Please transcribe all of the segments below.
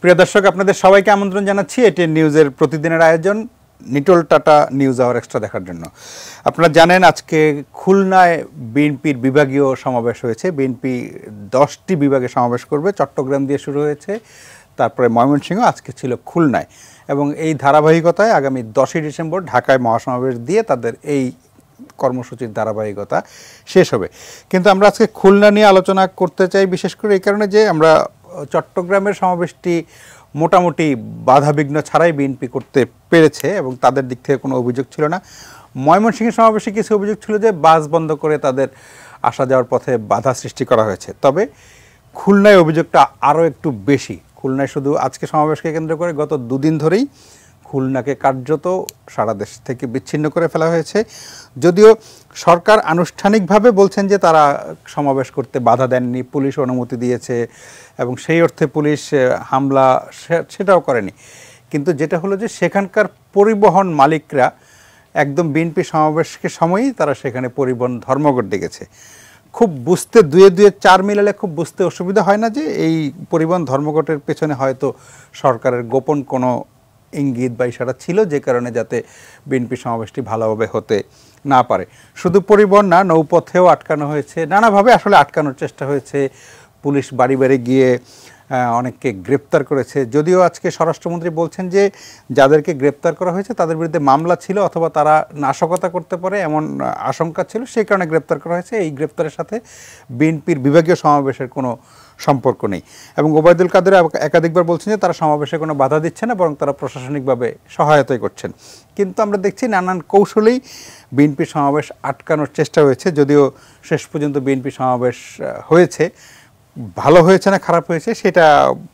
প্রিয় দর্শক, আপনাদের সবাইকে আমন্ত্রণ জানাচ্ছি এটিএন নিউজের প্রতিদিনের আয়োজন Nitol Tata news hour extra দেখার জন্য। আপনারা জানেন আজকে খুলনায় বিএনপির বিভাগীয় সমাবেশ হয়েছে। বিএনপি 10টি বিভাগে সমাবেশ করবে। চট্টগ্রাম দিয়ে শুরু হয়েছে, তারপরে ময়মনসিংহ, আজকে ছিল খুলনায়, এবং এই ধারাবাহিকতায় আগামী 10ই ডিসেম্বর ঢাকায় মহাসমাবেশ দিয়ে তাদের এই কর্মসূচির ধারাবাহিকতা শেষ হবে। কিন্তু আমরা আজকে খুলনা নিয়ে আলোচনা করতে চাই, বিশেষ করে এই কারণে যে আমরা চট্টগ্রামের সমাবেশটি মোটামুটি বাধাবিঘ্ন ছাড়াই বিএনপি করতে পেরেছে এবং তাদের দিক থেকে কোনো অভিযোগ ছিল না। ময়মনসিংহের সমাবেশে কিছু অভিযোগ ছিল যে বাস বন্ধ করে তাদের আসা যাওয়ার পথে বাধা সৃষ্টি করা হয়েছে। তবে খুলনায় অভিযোগটা আরও একটু বেশি। খুলনায় শুধু আজকে সমাবেশকে কেন্দ্র করে গত দুদিন ধরেই খুলনাকে কার্যত সারা দেশ থেকে বিচ্ছিন্ন করে ফেলা হয়েছে। যদিও সরকার আনুষ্ঠানিকভাবে বলছেন যে তারা সমাবেশ করতে বাধা দেননি, পুলিশ অনুমতি দিয়েছে এবং সেই অর্থে পুলিশ হামলা সেটাও করেনি। কিন্তু যেটা হলো যে সেখানকার পরিবহন মালিকরা একদম বিএনপি সমাবেশকে সময়ই তারা সেখানে পরিবহন ধর্মঘট ডেকেছে। খুব বুঝতে দুয়ে দুয়ে চার মিলালে খুব বুঝতে অসুবিধা হয় না যে এই পরিবহন ধর্মঘটের পেছনে হয়তো সরকারের গোপন কোনো ইঙ্গিত বা ইশারা ছিল, যে কারণে যাতে বিএনপি সমাবেশটি ভালোভাবে হতে না পারে। শুধু পরিবহন না, নৌপথেও আটকানো হয়েছে, নানাভাবে আসলে আটকানোর চেষ্টা হয়েছে। পুলিশ বাড়ি বাড়ি গিয়ে অনেককে গ্রেপ্তার করেছে। যদিও আজকে স্বরাষ্ট্রমন্ত্রী বলছেন যে যাদেরকে গ্রেপ্তার করা হয়েছে তাদের বিরুদ্ধে মামলা ছিল অথবা তারা নাশকতা করতে পারে এমন আশঙ্কা ছিল, সেই কারণে গ্রেপ্তার করা হয়েছে। এই গ্রেপ্তারের সাথে বিএনপির বিভাগীয় সমাবেশের কোনো সম্পর্ক নেই। এবং ওবায়দুল কাদের একাধিকবার বলছেন যে তারা সমাবেশে কোনো বাধা দিচ্ছে না, বরং তারা প্রশাসনিকভাবে সহায়তাই করছেন। কিন্তু আমরা দেখছি নানান কৌশলেই বিএনপি সমাবেশ আটকানোর চেষ্টা হয়েছে। যদিও শেষ পর্যন্ত বিএনপি সমাবেশ হয়েছে, ভালো হয়েছে না খারাপ হয়েছে সেটা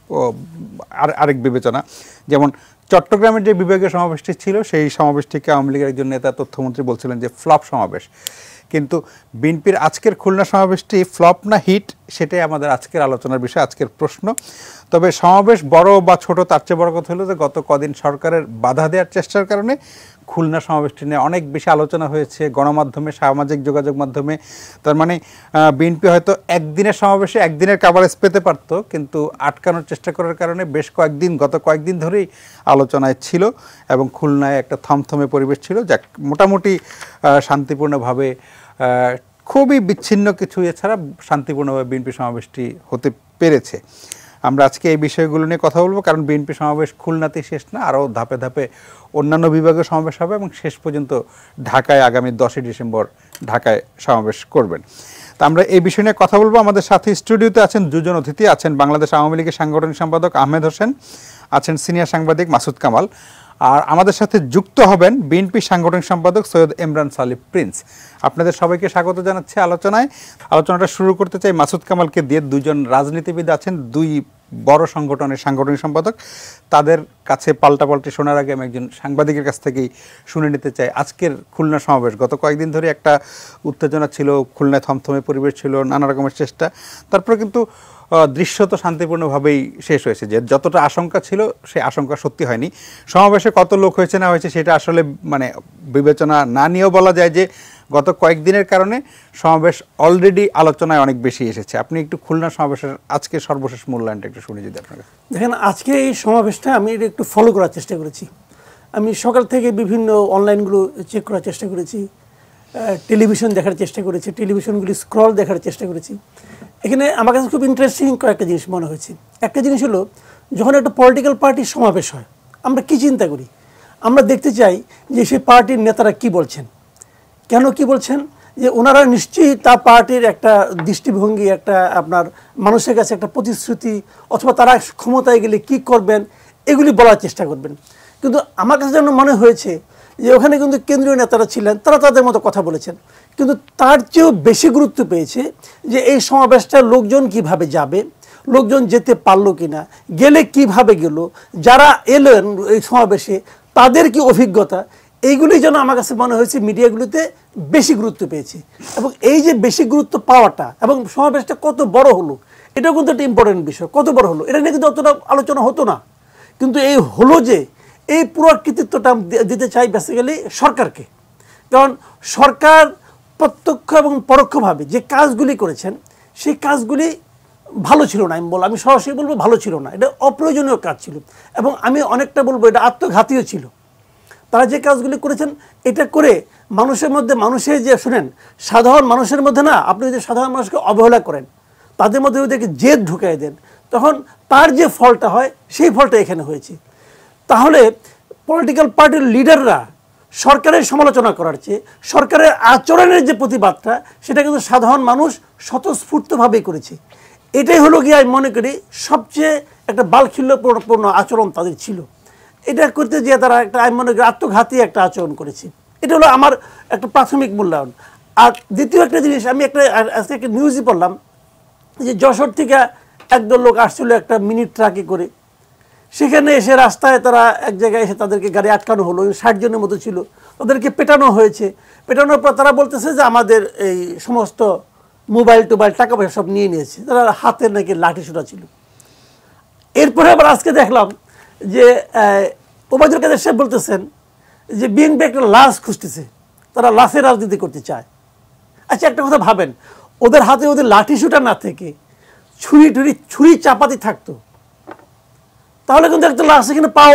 আরেক বিবেচনা। যেমন চট্টগ্রামের যে বিভাগীয় সমাবেশটি ছিল সেই সমাবেশটিকে আওয়ামী লীগের একজন নেতা তথ্যমন্ত্রী বলছিলেন যে ফ্লপ সমাবেশ। কিন্তু বিএনপির আজকের খুলনা সমাবেশটি ফ্লপ না হিট, সেটাই আমাদের আজকের আলোচনার বিষয়, আজকের প্রশ্ন। তবে সমাবেশ বড় বা ছোট তার চেয়ে বড় কথা হলো যে গত কদিন সরকারের বাধা দেওয়ার চেষ্টার কারণে খুলনা সমাবেশটি নিয়ে অনেক বেশি আলোচনা হয়েছে গণমাধ্যমে, সামাজিক যোগাযোগ মাধ্যমে। তার মানে বিএনপি হয়তো একদিনের সমাবেশে একদিনের কাভারেজ পেতে পারত, কিন্তু আটকানোর চেষ্টা করার কারণে বেশ গত কয়েকদিন ধরেই আলোচনায় ছিল এবং খুলনায় একটা থমথমে পরিবেশ ছিল, যা মোটামুটি শান্তিপূর্ণভাবে, খুবই বিচ্ছিন্ন কিছু এছাড়া শান্তিপূর্ণভাবে বিএনপি সমাবেশটি হতে পেরেছে। আমরা আজকে এই বিষয়গুলো নিয়ে কথা বলবো, কারণ বিএনপি সমাবেশ খুলনাতেই শেষ না, আরও ধাপে ধাপে অন্যান্য বিভাগের সমাবেশ হবে এবং শেষ পর্যন্ত ঢাকায় আগামী 10ই ডিসেম্বর ঢাকায় সমাবেশ করবেন। তা আমরা এই বিষয় নিয়ে কথা বলবো। আমাদের সাথে স্টুডিওতে আছেন দুজন অতিথি। আছেন বাংলাদেশ আওয়ামী লীগের সাংগঠনিক সম্পাদক আহমেদ হোসেন, আছেন সিনিয়র সাংবাদিক মাসুদ কামাল, আর আমাদের সাথে যুক্ত হবেন বিএনপি সাংগঠনিক সম্পাদক সৈয়দ ইমরান সালিম প্রিন্স। আপনাদের সবাইকে স্বাগত জানাচ্ছি আলোচনাটা শুরু করতে চাই মাসুদ কামালকে দিয়ে। দুজন রাজনীতিবিদ আছেন, দুই বড় সংগঠনের সাংগঠনিক সম্পাদক। তাদের কাছে পাল্টাপাল্টি শোনার আগে আমি একজন সাংবাদিকের কাছ থেকেই শুনে নিতে চাই আজকের খুলনা সমাবেশ। গত কয়েকদিন ধরে একটা উত্তেজনা ছিল, খুলনায় থমথমে পরিবেশ ছিল, নানা রকমের চেষ্টা, তারপরে কিন্তু দৃশ্যত শান্তিপূর্ণভাবেই শেষ হয়েছে। যে যতটা আশঙ্কা ছিল সেই আশঙ্কা সত্যি হয়নি। সমাবেশে কত লোক হয়েছে না হয়েছে সেটা আসলে বিবেচনা না নিয়েও বলা যায় যে গত কয়েকদিনের কারণে সমাবেশ অলরেডি আলোচনায় অনেক বেশি এসেছে। আপনি একটু খুলনা সমাবেশের আজকে সর্বশেষ মূল্যায়নটা একটু শুনে যদি আপনাকে। দেখেন, আজকে এই সমাবেশটা আমি একটু ফলো করার চেষ্টা করেছি। আমি সকাল থেকে বিভিন্ন অনলাইনগুলো চেক করার চেষ্টা করেছি, টেলিভিশন দেখার চেষ্টা করেছি, টেলিভিশনগুলি স্ক্রল দেখার চেষ্টা করেছি। এখানে আমার কাছে খুব ইন্টারেস্টিং কয়েকটা জিনিস মনে হয়েছে। একটা জিনিস হলো, যখন একটা পলিটিক্যাল পার্টির সমাবেশ হয় আমরা কি চিন্তা করি? আমরা দেখতে চাই যে সেই পার্টির নেতারা কি বলছেন, কেন কি বলছেন, যে ওনারা নিশ্চয়ই তার পার্টির একটা দৃষ্টিভঙ্গি, একটা আপনার মানুষের কাছে একটা প্রতিশ্রুতি, অথবা তারা ক্ষমতায় গেলে কি করবেন এগুলি বলার চেষ্টা করবেন। কিন্তু আমার কাছে যেন মনে হয়েছে যে ওখানে কিন্তু কেন্দ্রীয় নেতারা ছিলেন, তারা তাদের মতো কথা বলেছেন, কিন্তু তার চেয়েও বেশি গুরুত্ব পেয়েছে যে এই সমাবেশটা লোকজন কিভাবে যাবে, লোকজন যেতে পারলো কিনা, গেলে কিভাবে গেল, যারা এলেন এই সমাবেশে তাদের কি অভিজ্ঞতা, এইগুলি যেন আমার কাছে মনে হয়েছে মিডিয়াগুলিতে বেশি গুরুত্ব পেয়েছে। এবং এই যে বেশি গুরুত্ব পাওয়াটা এবং সমাবেশটা কত বড় হলো, এটাও কিন্তু একটা ইম্পর্টেন্ট বিষয়। কত বড় হলো এটা নিয়ে কিন্তু অতটা আলোচনা হতো না, কিন্তু এই হলো যে এই পুরো কৃতিত্বটা দিতে চাই বেসিক্যালি সরকারকে। কারণ সরকার প্রত্যক্ষ এবং পরোক্ষভাবে যে কাজগুলি করেছেন সেই কাজগুলি ভালো ছিল না। আমি সরাসরি বলবো ভালো ছিল না, এটা অপ্রয়োজনীয় কাজ ছিল, এবং আমি অনেকটা বলবো এটা আত্মঘাতীও ছিল। তারা যে কাজগুলি করেছেন এটা করে মানুষের মধ্যে, মানুষের যে শুনেন সাধারণ মানুষের মধ্যে না, আপনি যদি সাধারণ মানুষকে অবহেলা করেন, তাদের মধ্যে ওদেরকে জেদ ঢুকাই দেন, তখন তার যে ফলটা হয় সেই ফলটা এখানে হয়েছে। তাহলে পলিটিক্যাল পার্টির লিডাররা সরকারের সমালোচনা করার চেয়ে সরকারের আচরণের যে প্রতিবাদটা, সেটা কিন্তু সাধারণ মানুষ স্বতঃস্ফূর্তভাবেই করেছে। এটাই হলো গিয়ে আমি মনে করি সবচেয়ে একটা বালখিল্যপূর্ণ আচরণ তাদের ছিল। এটা করতে গিয়ে তারা একটা, আমি মনে করি আত্মঘাতী একটা আচরণ করেছে। এটা হলো আমার একটা প্রাথমিক মূল্যায়ন। আর দ্বিতীয় একটা জিনিস, আমি আজকে একটা নিউজই পড়লাম যে যশোর থেকে একদল লোক আসছিল একটা মিনি ট্রাকে করে, সেখানে এসে রাস্তায় তারা এক জায়গায় এসে তাদেরকে গাড়ি আটকানো হলো, 60 জনের মতো ছিল, তাদেরকে পেটানো হয়েছে। পেটানোর পর তারা বলতেছে যে আমাদের এই সমস্ত মোবাইল টোবাইল টাকা পয়সা সব নিয়ে নিয়েছে, তারা হাতে নাকি লাঠি ছোটা ছিল। এরপরে আবার আজকে দেখলাম যে ওবায়দুল কাদের সাহেব বলতেছেন যে বিএনপি একটা লাশ খুঁজতেছে, তারা লাশের রাজনীতি করতে চায়। আচ্ছা একটা কথা ভাবেন, ওদের হাতে ওদের লাঠি ছোটা না থেকে ছুরি চাপাতি থাকতো, তাহলে কিন্তু একটা লাশ এখানে পাওয়া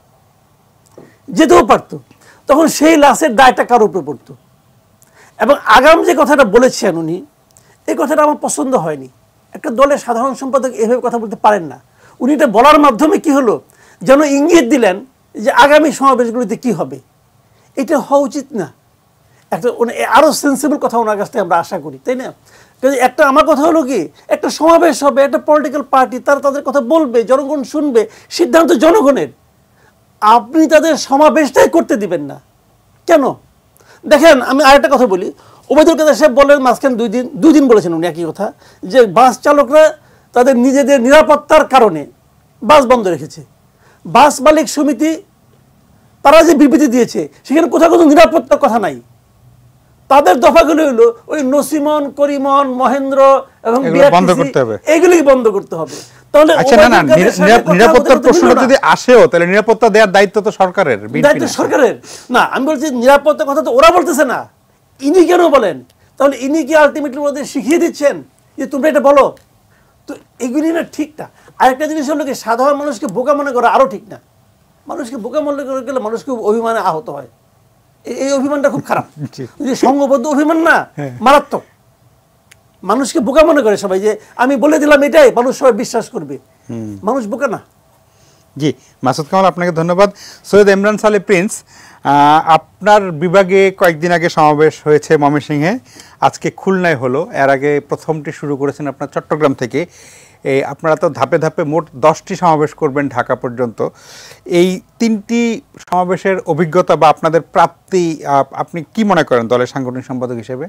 যেতেও পারতো। তখন সেই লাশের দায়টা কার উপরে পড়তো? এবং আগাম যে কথাটা বলেছেন উনি, এই কথাটা আমার পছন্দ হয়নি। একটা দলের সাধারণ সম্পাদক এভাবে কথা বলতে পারেন না। উনি এটা বলার মাধ্যমে কি হলো, যেন ইঙ্গিত দিলেন যে আগামী সমাবেশগুলিতে কি হবে। এটা হওয়া উচিত না। একটা আরও সেন্সিবল কথা ওনার কাছ থেকে আমরা আশা করি, তাই না? একটা আমার কথা হলো কি, একটা সমাবেশ হবে, একটা পলিটিক্যাল পার্টি তারা তাদের কথা বলবে, জনগণ শুনবে, সিদ্ধান্ত জনগণের। আপনি তাদের সমাবেশটাই করতে দিবেন না কেন? দেখেন আমি আরেকটা কথা বলি, ওবায়দুল কাদের সাহেব বলেন মাঝখানে দুই দিন বলেছেন উনি একই কথা, যে বাস চালকরা তাদের নিজেদের নিরাপত্তার কারণে বাস বন্ধ রেখেছে। বাস মালিক সমিতি তারা যে বিবৃতি দিয়েছে সেখানে কোথাও কোনো নিরাপত্তার কথা নাই। তাদের দফাগুলো হলো ওই নসিমন, করিমন, মহেন্দ্র এবং এইগুলি বন্ধ করতে হবে। তাহলে নিরাপত্তার প্রশ্নটা যদি আসেও, তাহলে নিরাপত্তা দেওয়ার দায়িত্ব তো সরকারের, দায়িত্ব সরকারের না। আমি বলছি নিরাপত্তার কথা তো ওরা বলতেছে না, ইনি কেন বলেন? তাহলে ইনি কি আলটিমেটলি ওদের শিখিয়ে দিচ্ছেন যে তোমরা এটা বলো? তো এগুলি না ঠিক না। আরেকটা জিনিস হলো কি, সাধারণ মানুষকে বোকা মনে করা আরো ঠিক না। মানুষকে বোকা মনে করে গেলে মানুষ খুব অভিমানে আহত হয়। এই অভিমানটা খুব খারাপ, যে সংঘবদ্ধ অভিমান না, মারাত্মক। মানুষকে বোকা মনে করে সবাই, যে আমি বলে দিলাম এটাই মানুষ সবাই বিশ্বাস করবে। মানুষ বোকা না। জি, মাসুদ কামাল আপনাকে ধন্যবাদ। সৈয়দ ইমরান সালে প্রিন্স, আপনার বিভাগে কয়েকদিন আগে সমাবেশ হয়েছে ময়মনসিংহে, আজকে খুলনায় হলো, এর আগে প্রথমটি শুরু করেছেন আপনার চট্টগ্রাম থেকে। আপনারা তো ধাপে ধাপে মোট 10টি সমাবেশ করবেন ঢাকা পর্যন্ত। এই 3টি সমাবেশের অভিজ্ঞতা বা আপনাদের প্রাপ্তি আপনি কি মনে করেন দলের সাংগঠনিক সম্পাদক হিসেবে?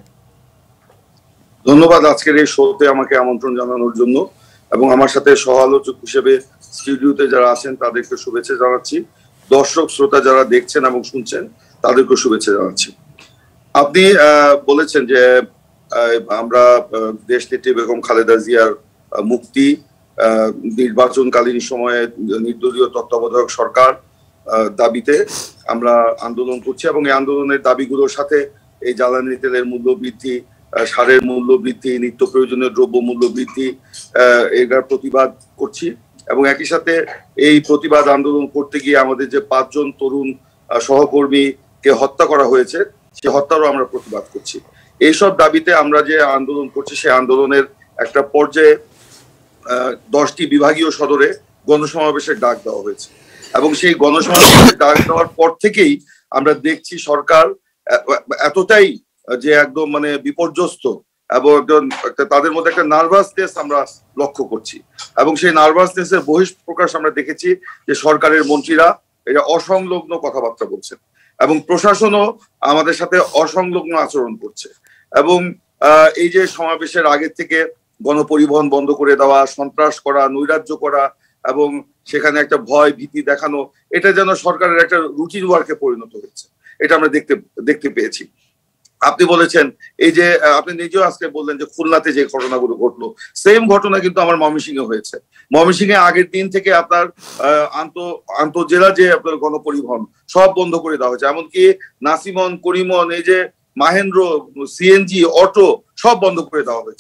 ধন্যবাদ আজকের এই শোতে আমাকে আমন্ত্রণ জানানোর জন্য, এবং আমার সাথে সহ আলোচক হিসেবে স্টুডিওতে যারা আছেন তাদেরকে শুভেচ্ছা জানাচ্ছি। দর্শক শ্রোতা যারা দেখছেন এবং শুনছেন তাদেরকে শুভেচ্ছা জানাচ্ছি। আপনি বলেছেন যে আমরা দেশনেত্রী বেগম খালেদা জিয়ার মুক্তি, নির্বাচনকালীন সময়ে নির্দলীয় তত্ত্বাবধায়ক সরকার দাবিতে আমরা আন্দোলন করছি, এবং এই আন্দোলনের দাবিগুলোর সাথে এই জ্বালানি তেলের মূল্য বৃদ্ধি, সারের মূল্য বৃদ্ধি, নিত্য প্রয়োজনীয় দ্রব্য মূল্য বৃদ্ধি, এটার প্রতিবাদ করছি। এবং একই সাথে এই প্রতিবাদ আন্দোলন করতে গিয়ে আমাদের যে 5 জন তরুণ সহকর্মীকে হত্যা করা হয়েছে, সে হত্যারও আমরা প্রতিবাদ করছি। এইসব দাবিতে আমরা যে আন্দোলন করছি, সেই আন্দোলনের একটা পর্যায়ে 10টি বিভাগীয় সদরে গণসমাবেশের ডাক দেওয়া হয়েছে, এবং সেই গণসমাবেশের ডাক দেওয়ার পর থেকেই আমরা দেখছি সরকার এতটাই যে একদম মানে বিপর্যস্ত, এবং তাদের মধ্যে একটা নার্ভাসনেস আমরা লক্ষ্য করছি, এবং সেই নার্ভাসনেসের বহিঃপ্রকাশ আমরা দেখেছি যে সরকারের মন্ত্রীরা এটা অসংলগ্ন কথাবার্তা বলছেন, এবং প্রশাসনও আমাদের সাথে অসংলগ্ন আচরণ করছে। এবং এই যে সমাবেশের আগে থেকে গণপরিবহন বন্ধ করে দেওয়া, সন্ত্রাস করা, নৈরাজ্য করা, এবং সেখানে একটা ভয় ভীতি দেখানো, এটা যেন সরকারের একটা রুটিন ওয়ার্কে পরিণত হয়েছে, এটা আমরা দেখতে পেয়েছি। আপনি বলেছেন এই যে আপনি নিজেও আজকে বললেন যে খুলনাতে যে ঘটনাগুলো ঘটলো, সেম ঘটনা কিন্তু আমার ময়মনসিংহে হয়েছে। ময়মনসিংহে আগের দিন থেকে আপনার আন্তঃজেলা যে আপনার গণপরিবহন সব বন্ধ করে দেওয়া হয়েছে, এমনকি নাসিমন, করিমন, এই যে মাহেন্দ্র, সিএনজি, অটো সব বন্ধ করে দেওয়া হয়েছে।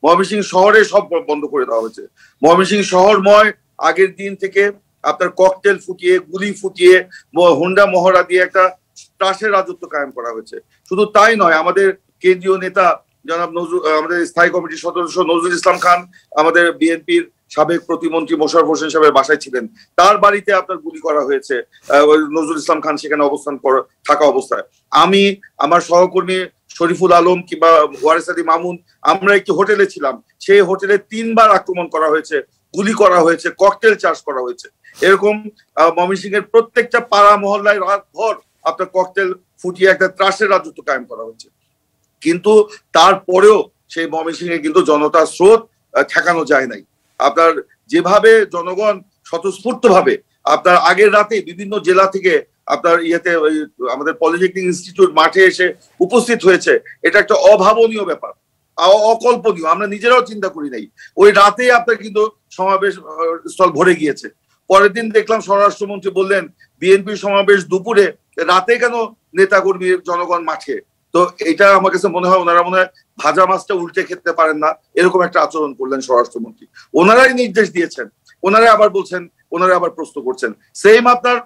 ময়মনসিংহ শহরে সব বন্ধ করে দেওয়া হয়েছে। ময়মনসিংহ শহরময় আগের দিন থেকে আপনার ককটেল ফুটিয়ে, গুলি ফুটিয়ে, হুন্ডা মহড়া দিয়ে একটা ত্রাসের রাজত্ব কায়েম করা হয়েছে। শুধু তাই নয়, আমাদের কেন্দ্রীয় নেতা জনাব আমাদের স্থায়ী কমিটির সদস্য নজরুল ইসলাম খান আমাদের বিএনপির সাবেক প্রতিমন্ত্রী মোশাররফ হোসেন সাহেবের বাসায় ছিলেন, তার বাড়িতে আপনার গুলি করা হয়েছে। নজরুল ইসলাম খান সেখানে অবস্থান থাকা অবস্থায় আমি, আমার সহকর্মী শরীফুল আলম কিংবা ওয়ারেস মামুন, আমরা একটি হোটেলে ছিলাম, সেই হোটেলে 3 বার আক্রমণ করা হয়েছে, গুলি করা হয়েছে, ককটেল চার্জ করা হয়েছে। এরকম ময়মনসিংহের প্রত্যেকটা পাড়া মহল্লায় রাতভর আপনার ককটেল ফুটিয়ে একটা ত্রাসের রাজত্ব কায়েম করা হয়েছে। কিন্তু তারপরেও সেই ময়মনসিংহে কিন্তু জনতার স্রোত ঠেকানো যায় নাই। আপনার যেভাবে জনগণ স্বতঃস্ফূর্ত ভাবে আপনার আগের রাতে বিভিন্ন জেলা থেকে আপনার আমাদের পলিটেকনিক ইনস্টিটিউট মাঠে এসে উপস্থিত হয়েছে, এটা একটা অভাবনীয় ব্যাপার, অকল্পনীয়। আমরা নিজেরাও চিন্তা করি নাই। ওই রাতে আপনার কিন্তু সমাবেশ স্থল ভরে গিয়েছে। পরের দিন দেখলাম স্বরাষ্ট্রমন্ত্রী বললেন বিএনপির সমাবেশ দুপুরে, রাতে কেন নেতাকর্মী জনগণ মাঠে? তো এটা আমার কাছে মনে হয় ওনারা মনে হয় ভাজা মাছটা উল্টে খেতে পারেন না, এরকম একটা আচরণ করলেন স্বরাষ্ট্রমন্ত্রী। ওনারাই নির্দেশ দিয়েছেন, ওনারা আবার বলছেন, ওনারা আবার প্রশ্ন করছেন। সেম আপনার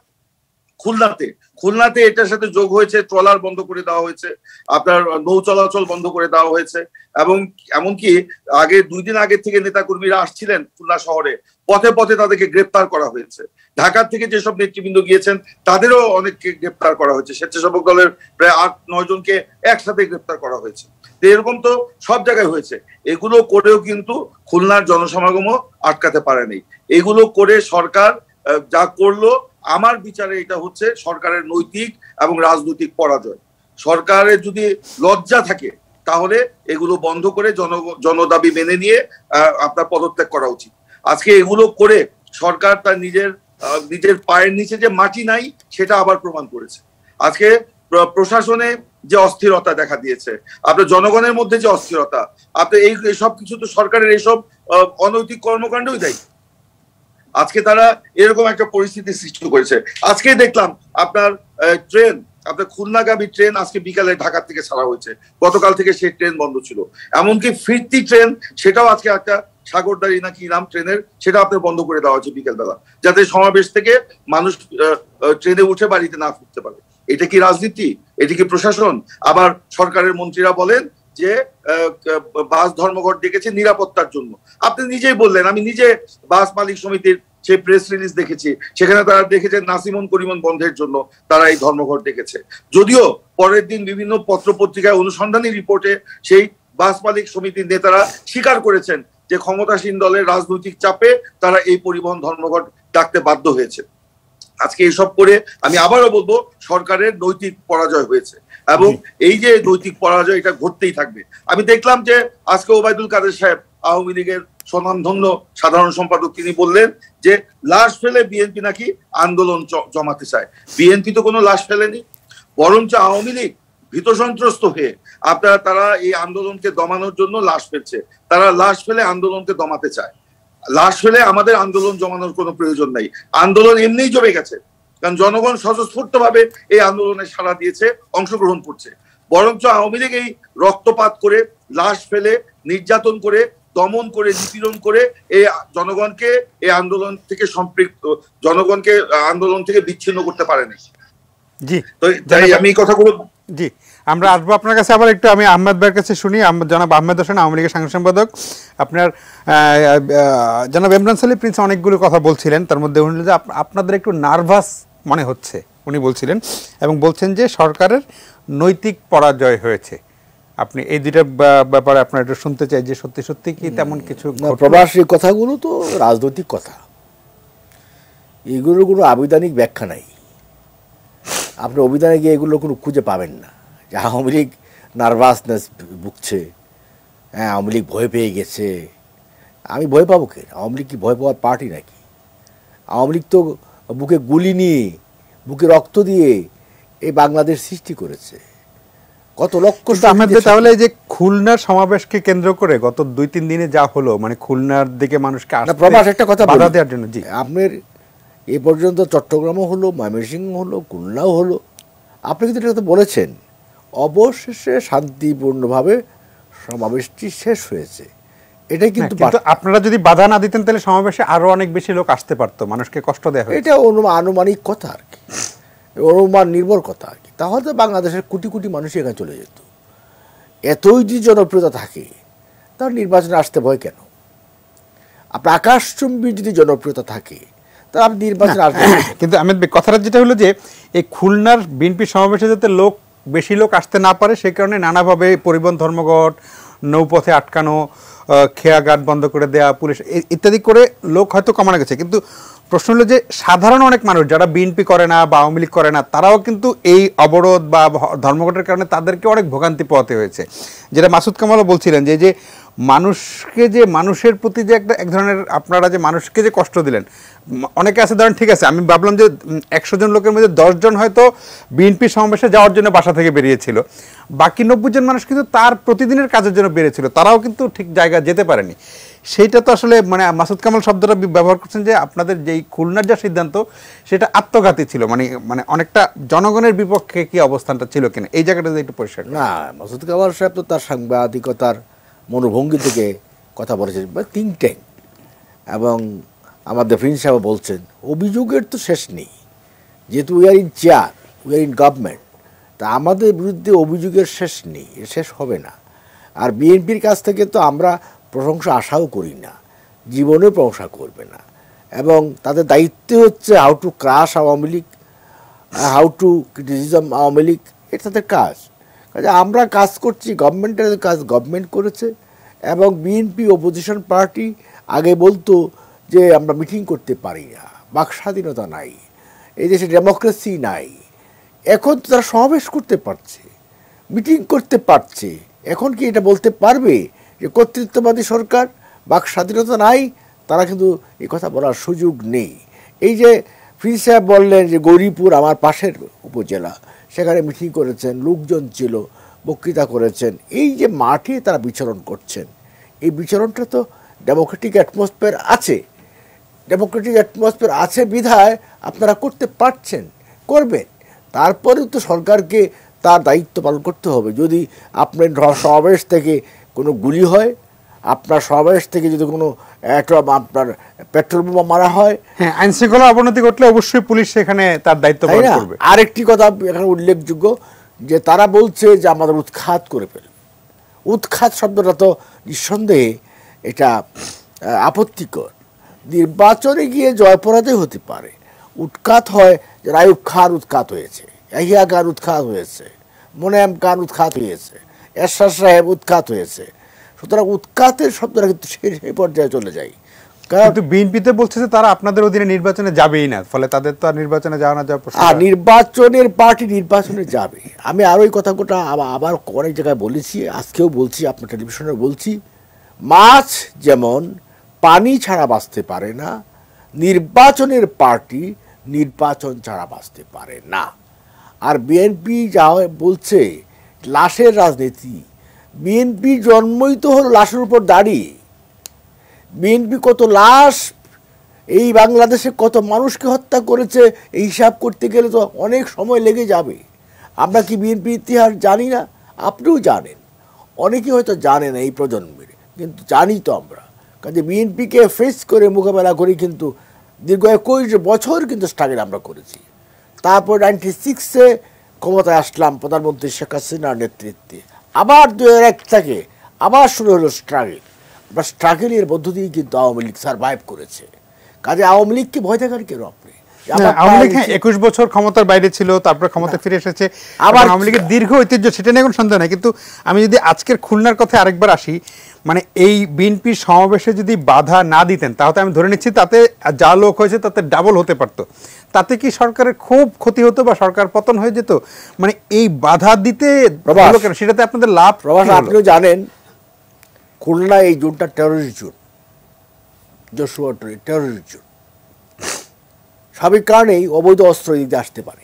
খুলনাতে এটার সাথে যোগ হয়েছে, ট্রলার বন্ধ করে দেওয়া হয়েছে, আপনার নৌ চলাচল বন্ধ করে দেওয়া হয়েছে, এবং এমনকি 2 দিন আগে থেকে নেতাকর্মীরা আসছিলেন খুলনা শহরে, পথে পথে তাদেরকে গ্রেপ্তার করা হয়েছে। ঢাকা থেকে যেসব নেতৃবৃন্দ গিয়েছেন তাদেরও অনেককে গ্রেপ্তার করা হয়েছে, স্বেচ্ছাসেবক দলের প্রায় 8-9 জনকে একসাথে গ্রেপ্তার করা হয়েছে। এরকম তো সব জায়গায় হয়েছে। এগুলো করেও কিন্তু খুলনার জনসমাগমও আটকাতে পারেনি। এগুলো করে সরকার যা করলো, আমার বিচারে এটা হচ্ছে সরকারের নৈতিক এবং রাজনৈতিক পরাজয়। সরকারের যদি লজ্জা থাকে তাহলে এগুলো বন্ধ করে জনদাবি মেনে নিয়ে আপনার পদত্যাগ করা উচিত। আজকে এগুলো করে সরকার তার নিজের পায়ের নিচে যে মাটি নাই সেটা আবার প্রমাণ করেছে। আজকে প্রশাসনে যে অস্থিরতা দেখা দিয়েছে, আপনার জনগণের মধ্যে যে অস্থিরতা, আপনার এই সব কিছু তো সরকারের এইসব অনৈতিক কর্মকাণ্ডই দেয়। আজকে তারা এরকম একটা পরিস্থিতি সৃষ্টি করেছে। আজকে দেখলাম আপনার খুলনাগামী ট্রেন আজকে বিকালে ঢাকা থেকে ছাড়া হয়েছে, গতকাল থেকে সেই ট্রেন বন্ধ ছিল। এমনকি ফিরতি ট্রেন সেটাও আজকে একটা সাগরদাড়ি না কি নাম ট্রেনের, সেটা আপনার বন্ধ করে দেওয়া হয়েছে বিকেল বেলা, যাতে সমাবেশ থেকে মানুষ ট্রেনে উঠে বাড়িতে না ফিরতে পারে। এটা কি রাজনীতি? এটা কি প্রশাসন? আবার সরকারের মন্ত্রীরা বলেন যে বাস ধর্মঘট ডেকেছে নিরাপত্তার জন্য। আপনি নিজেই বললেন, আমি নিজে বাস মালিক সমিতির সেই প্রেস রিলিজ দেখেছি, সেখানে তারা দেখেছে নাসিমন করিমন বন্ধের জন্য তারা এই ধর্মঘট ডেকেছে। যদিও পরের দিন বিভিন্ন পত্র পত্রিকায় অনুসন্ধানী রিপোর্টে সেই বাস মালিক সমিতির নেতারা স্বীকার করেছেন যে ক্ষমতাসীন দলের রাজনৈতিক চাপে তারা এই পরিবহন ধর্মঘট ডাকতে বাধ্য হয়েছে। আজকে এইসব করে আমি আবারও বলবো সরকারের নৈতিক পরাজয় হয়েছে, এবং এই যে নৈতিক পরাজয় এটা ঘটতেই থাকবে। আমি দেখলাম যে আজকে ওবায়দুল কাদের সাহেব, আওয়ামী লীগের স্বনামধন্য সাধারণ সম্পাদক, তিনি বললেন যে লাশ ফেলে বিএনপি নাকি আন্দোলন জমাতে চায়। বিএনপি তো কোনো লাশ ফেলেনি, বরঞ্চ আওয়ামী লীগ ভীত সন্ত্রস্ত হয়ে তারা এই আন্দোলনকে দমানোর জন্য লাশ ফেলছে। তারা লাশ ফেলে আন্দোলনকে দমাতে চায়। লাশ ফেলে আমাদের আন্দোলন জমানোর কোনো প্রয়োজন নাই, আন্দোলন এমনিই জমে গেছে, কারণ জনগণ স্বতঃস্ফূর্ত ভাবে এই আন্দোলনে সাড়া দিয়েছে, অংশগ্রহণ করছে। বরঞ্চ আওয়ামী লীগ এই রক্তপাত করে, লাশ ফেলে, নির্যাতন করে, দমন করে, নিপীড়ন করে এই জনগণকে এই আন্দোলন থেকে জনগণকে আন্দোলন থেকে বিচ্ছিন্ন করতে পারেনি। জি, তো তাই আমি এই কথাগুলো জি আমরা আসবো আপনার কাছে। আবার একটু আমি আহমেদ ভাইয়ের কাছে শুনি। জনাব আহমেদ হোসেন, আওয়ামী লীগের সাংগঠনিক সম্পাদক। আপনার জনাব ইমরান সালি প্রিন্স অনেকগুলো কথা বলছিলেন, তার মধ্যে উনি যে আপনাদের একটু নার্ভাস মনে হচ্ছে উনি বলছিলেন, এবং বলছেন যে সরকারের নৈতিক পরাজয় হয়েছে। আপনি এই দুইটা ব্যাপারে আপনার একটু শুনতে চাই যে সত্যি সত্যি কি তেমন কিছু? প্রবাসী কথাগুলো তো রাজনৈতিক কথা, এগুলোর কোনো আবিধানিক ব্যাখ্যা নাই। আপনি অভিধানে গিয়ে এগুলো কোনো খুঁজে পাবেন না যে আওয়ামী লীগ নার্ভাসনেস ভুগছে, হ্যাঁ আওয়ামী লীগ ভয় পেয়ে গেছে। আমি ভয় পাবো কে? আওয়ামী লীগ কি ভয় পাওয়ার পার্টি নাকি? আওয়ামী লীগ তো বুকে গুলি নিয়ে, বুকে রক্ত দিয়ে এই বাংলাদেশ সৃষ্টি করেছে। কত লক্ষ তাহলে যে খুলনার সমাবেশকে কেন্দ্র করে গত 2-3 দিনে যা হলো, মানে খুলনার দিকে মানুষকে প্রবাস একটা কথা বাধা দেওয়ার জন্য, জি আপনার এ পর্যন্ত চট্টগ্রামও হলো, ময়মনসিংহ হলো, খুলনাও হলো, আপনি কিন্তু এটা বলেছেন অবশেষে শান্তিপূর্ণভাবে সমাবেশটি শেষ হয়েছে। এটাই কিন্তু কিন্তু আপনারা যদি বাধা না দিতেন তাহলে সমাবেশে আরো অনেক বেশি লোক আসতে পারতো, মানুষকে কষ্ট দেওয়া হয়। এটা আনুমানিক কথা আর কি, অনুমান নির্ভর কথা আর কি। তাহলে বাংলাদেশের কোটি কোটি মানুষ এখানে চলে যেত। এতই যদি জনপ্রিয়তা থাকে তার নির্বাচনে আসতে ভয় কেন? আপনার আকাশচুম্বী যদি জনপ্রিয়তা থাকে তাহলে আপনি নির্বাচনে আসবেন। কিন্তু আমি কথাটা যেটা হলো যে এই খুলনার বিএনপি সমাবেশে যাতে বেশি লোক আসতে না পারে সেই কারণে নানাভাবে পরিবহন ধর্মঘট, নৌপথে আটকানো, খেয়াঘাট বন্ধ করে দেয়া, পুলিশ ইত্যাদি করে লোক হয়তো কমানো গেছে। কিন্তু প্রশ্ন হলো যে সাধারণ অনেক মানুষ যারা বিএনপি করে না বা আওয়ামী লীগ করে না তারাও কিন্তু এই অবরোধ বা ধর্মঘটের কারণে তাদেরকে অনেক ভোগান্তি পোহাতে হয়েছে। যেটা মাসুদ কামালও বলছিলেন যে মানুষকে যে মানুষের প্রতি যে এক ধরনের আপনারা যে মানুষকে যে কষ্ট দিলেন, অনেকে আছে ধরেন ঠিক আছে আমি ভাবলাম যে 100 জন লোকের মধ্যে 10 জন হয়তো বিএনপি সমাবেশে যাওয়ার জন্য বাসা থেকে বেরিয়েছিল, বাকি 90 জন মানুষ কিন্তু তার প্রতিদিনের কাজের জন্য বেরিয়েছিল, তারাও কিন্তু ঠিক জায়গায় যেতে পারেনি। সেইটা তো আসলে মানে মাসুদ কামাল শব্দটা ব্যবহার করছেন যে আপনাদের যেই খুলনার যা সিদ্ধান্ত সেটা আত্মঘাতী ছিল, মানে অনেকটা জনগণের বিপক্ষে কি অবস্থানটা ছিল কিনা এই জায়গাটা একটু পরিষ্কার। না, মাসুদ কামাল সাহেব তো তার সাংবাদিকতার মনোভঙ্গি থেকে কথা বলেছেন, থিঙ্ক ট্যাঙ্ক, এবং আমাদের প্রিন্স সাহেব বলছেন অভিযোগের তো শেষ নেই, যেহেতু we are in chair, we are in government, তা আমাদের বিরুদ্ধে অভিযোগের শেষ নেই, শেষ হবে না। আর বিএনপির কাছ থেকে তো আমরা প্রশংসা আশাও করি না, জীবনেও প্রশংসা করবে না, এবং তাদের দায়িত্ব হচ্ছে how to crash Awami League, how to criticism Awami League, এটা তাদের কাজ। কাজে আমরা কাজ করছি, গভর্নমেন্টের কাজ গভর্নমেন্ট করেছে, এবং বিএনপি অপোজিশন পার্টি আগে বলতো যে আমরা মিটিং করতে পারি না, বাক স্বাধীনতা নাই, এই দেশে ডেমোক্রেসি নাই। এখন তো তারা সমাবেশ করতে পারছে, মিটিং করতে পারছে, এখন কি এটা বলতে পারবে যে কর্তৃত্ববাদী সরকার, বাক স্বাধীনতা নাই? তারা কিন্তু এই কথা বলার সুযোগ নেই। এই যে প্রিন্স সাহেব বললেন যে গৌরীপুর আমার পাশের উপজেলা, সেখানে মিটিং করেছেন, লোকজন ছিল, বক্তৃতা করেছেন, এই যে মাঠে তারা বিচরণ করছেন, এই বিচরণটা তো ডেমোক্রেটিক অ্যাটমসফিয়ার আছে, ডেমোক্রেটিক অ্যাটমসফিয়ার আছে বিধায় আপনারা করতে পারছেন, করবেন। তারপরেও তো সরকারকে তার দায়িত্ব পালন করতে হবে। যদি আপনার সমাবেশ থেকে কোনো গুলি হয়, আপনার সমাবেশ থেকে যদি কোনো আপনার পেট্রোল বোমা মারা হয়, হ্যাঁ, আইন শৃঙ্খলা অবনতি ঘটলে অবশ্যই পুলিশ সেখানে তার দায়িত্ব পালন করবে। আরেকটি কথা এখানে উল্লেখযোগ্য যে তারা বলছে যে আমাদের উৎখাত করে ফেলবে। উৎখাত শব্দটা তো নিঃসন্দেহে এটা আপত্তিকর। নির্বাচনে গিয়ে জয় পরাজয় হতে পারে। উৎখাত হয় যে রায়ুব খান উৎখাত হয়েছে, ইয়াহিয়া খান উৎখাত হয়েছে, মোনায়েম খান উৎখাত হয়েছে, এরশাদ সাহেব উৎখাত হয়েছে। সুতরাং উৎখাতের শব্দটা কিন্তু সেই পর্যায়ে চলে যায়। কিন্তু বিএনপিতে বলছে যে তারা আপনাদের অধীনে নির্বাচনে যাবেই না, ফলে তাদের তো আর নির্বাচনে যাওয়া না যাওয়া প্রশ্ন। আর নির্বাচনের পার্টি নির্বাচনে যাবে। আমি আরও এই কথাটা আবার অনেক জায়গায় বলেছি, আজকেও বলছি, আপনার টেলিভিশনে বলছি, মাছ যেমন পানি ছাড়া বাঁচতে পারে না, নির্বাচনের পার্টি নির্বাচন ছাড়া বাঁচতে পারে না। আর বিএনপি যা বলছে লাশের রাজনীতি, বিএনপি জন্মই তো হলো লাশের উপর দাঁড়িয়ে। বিএনপি কত লাশ এই বাংলাদেশে কত মানুষকে হত্যা করেছে এই হিসাব করতে গেলে তো অনেক সময় লেগে যাবে। আমরা কি বিএনপির ইতিহাস জানি না? আপনিও জানেন, অনেকে হয়তো জানে না এই প্রজন্মের, কিন্তু জানি তো আমরা। কাজে বিএনপিকে ফেস করে মোকাবেলা করি, কিন্তু দীর্ঘ 21 বছর কিন্তু স্ট্রাগল আমরা করেছি। তারপর 96-এ ক্ষমতায় আসলাম প্রধানমন্ত্রী শেখ হাসিনার নেতৃত্বে, আবার 2001 থেকে আবার শুরু হলো স্ট্রাগল। আমরা স্ট্রাগলের মধ্য দিয়ে কিন্তু আওয়ামী লীগ সারভাইভ করেছে। কাজে আওয়ামী লীগকে ভয় দেখার কেন আপনি? আওয়ামী লীগ 21 বছর ক্ষমতার বাইরে ছিল, তারপর ক্ষমতা ফিরে এসেছে, আবার আওয়ামী লীগের দীর্ঘ ঐতিহ্য, সেটা নিয়ে কোনো সন্দেহ নাই। কিন্তু আমি যদি আজকের খুলনার কথা আরেকবার আসি, মানে এই বিএনপির সমাবেশে যদি বাধা না দিতেন তাহলে আমি ধরে নিচ্ছি তাতে যা লোক হয়েছে তাতে ডাবল হতে পারতো। তাতে কি সরকারের খুব ক্ষতি হতো বা সরকার পতন হয়ে যেত? মানে এই বাধা দিতে সেটাতে আপনাদের লাভ। আপনিও জানেন খুলনা এই জোনটা terrorist zone, Jessore terrorist zone. স্বাভাবিক কারণেই অবৈধ অস্ত্র এদিকে আসতে পারে,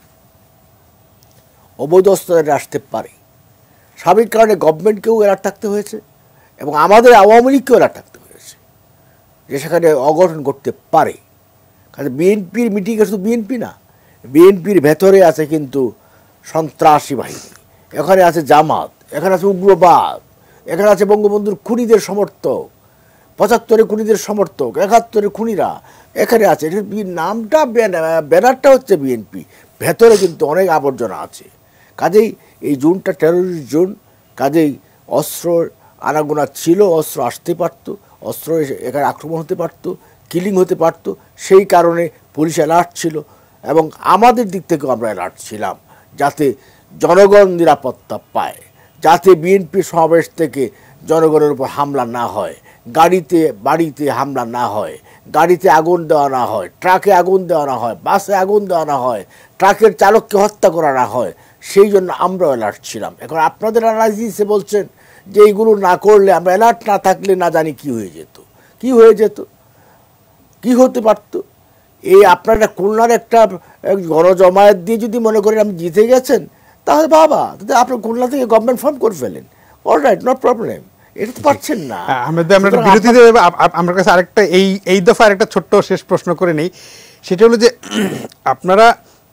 অবৈধ অস্ত্র আসতে পারে। স্বাভাবিক কারণে গভর্নমেন্টকেও অ্যালার্ট থাকতে হয়েছে, এবং আমাদের আওয়ামী লীগকেও অ্যালার্ট থাকতে হয়েছে যে সেখানে অঘটন ঘটতে পারে। কারণ বিএনপির মিটিংয়ে শুধু বিএনপি না, বিএনপির ভেতরে আছে কিন্তু সন্ত্রাসী বাহিনী, এখানে আছে জামাত, এখানে আছে উগ্রবাদ, এখানে আছে বঙ্গবন্ধুর খুনিদের সমর্থক, 75-এ খুনিদের সমর্থক, 71-এ খুনিরা এখানে আছে। নামটা ব্যানারটা হচ্ছে বিএনপি, ভেতরে কিন্তু অনেক আবর্জনা আছে। কাজেই এই জোনটা টেরোরিস্ট জোন, কাজেই অস্ত্র আনাগোনা ছিল, অস্ত্র আসতে পারত, অস্ত্র এখানে আক্রমণ হতে পারত, কিলিং হতে পারত। সেই কারণে পুলিশ অ্যালার্ট ছিল এবং আমাদের দিক থেকেও আমরা অ্যালার্ট ছিলাম যাতে জনগণ নিরাপত্তা পায়, যাতে বিএনপি সমাবেশ থেকে জনগণের উপর হামলা না হয়, গাড়িতে বাড়িতে হামলা না হয়, গাড়িতে আগুন দেওয়া না হয়, ট্রাকে আগুন দেওয়া না হয়, বাসে আগুন দেওয়া না হয়, ট্রাকের চালককে হত্যা করা না হয়। সেই জন্য আমরা অ্যালার্ট ছিলাম। এখন আপনাদের অ্যানালাইসিসে বলছেন যে এইগুলো না করলে, আমরা অ্যালার্ট না থাকলে না জানি কি হয়ে যেত, কি হয়ে যেত, কি হতে পারত। এই আপনারা খুলনার একটা গণজমায়েত দিয়ে যদি মনে করেন আপনি জিতে গেছেন, তাহলে বাবা তাহলে আপনি খুলনা থেকে গভর্নমেন্ট ফর্ম করে ফেলেন, অলরাইট, নো প্রবলেম। এটা তো পারছেন না। আমরা বিরতিতে আমার কাছে আরেকটা এই দফা আরেকটা ছোট্ট শেষ প্রশ্ন করে নেই। সেটা হলো যে আপনারা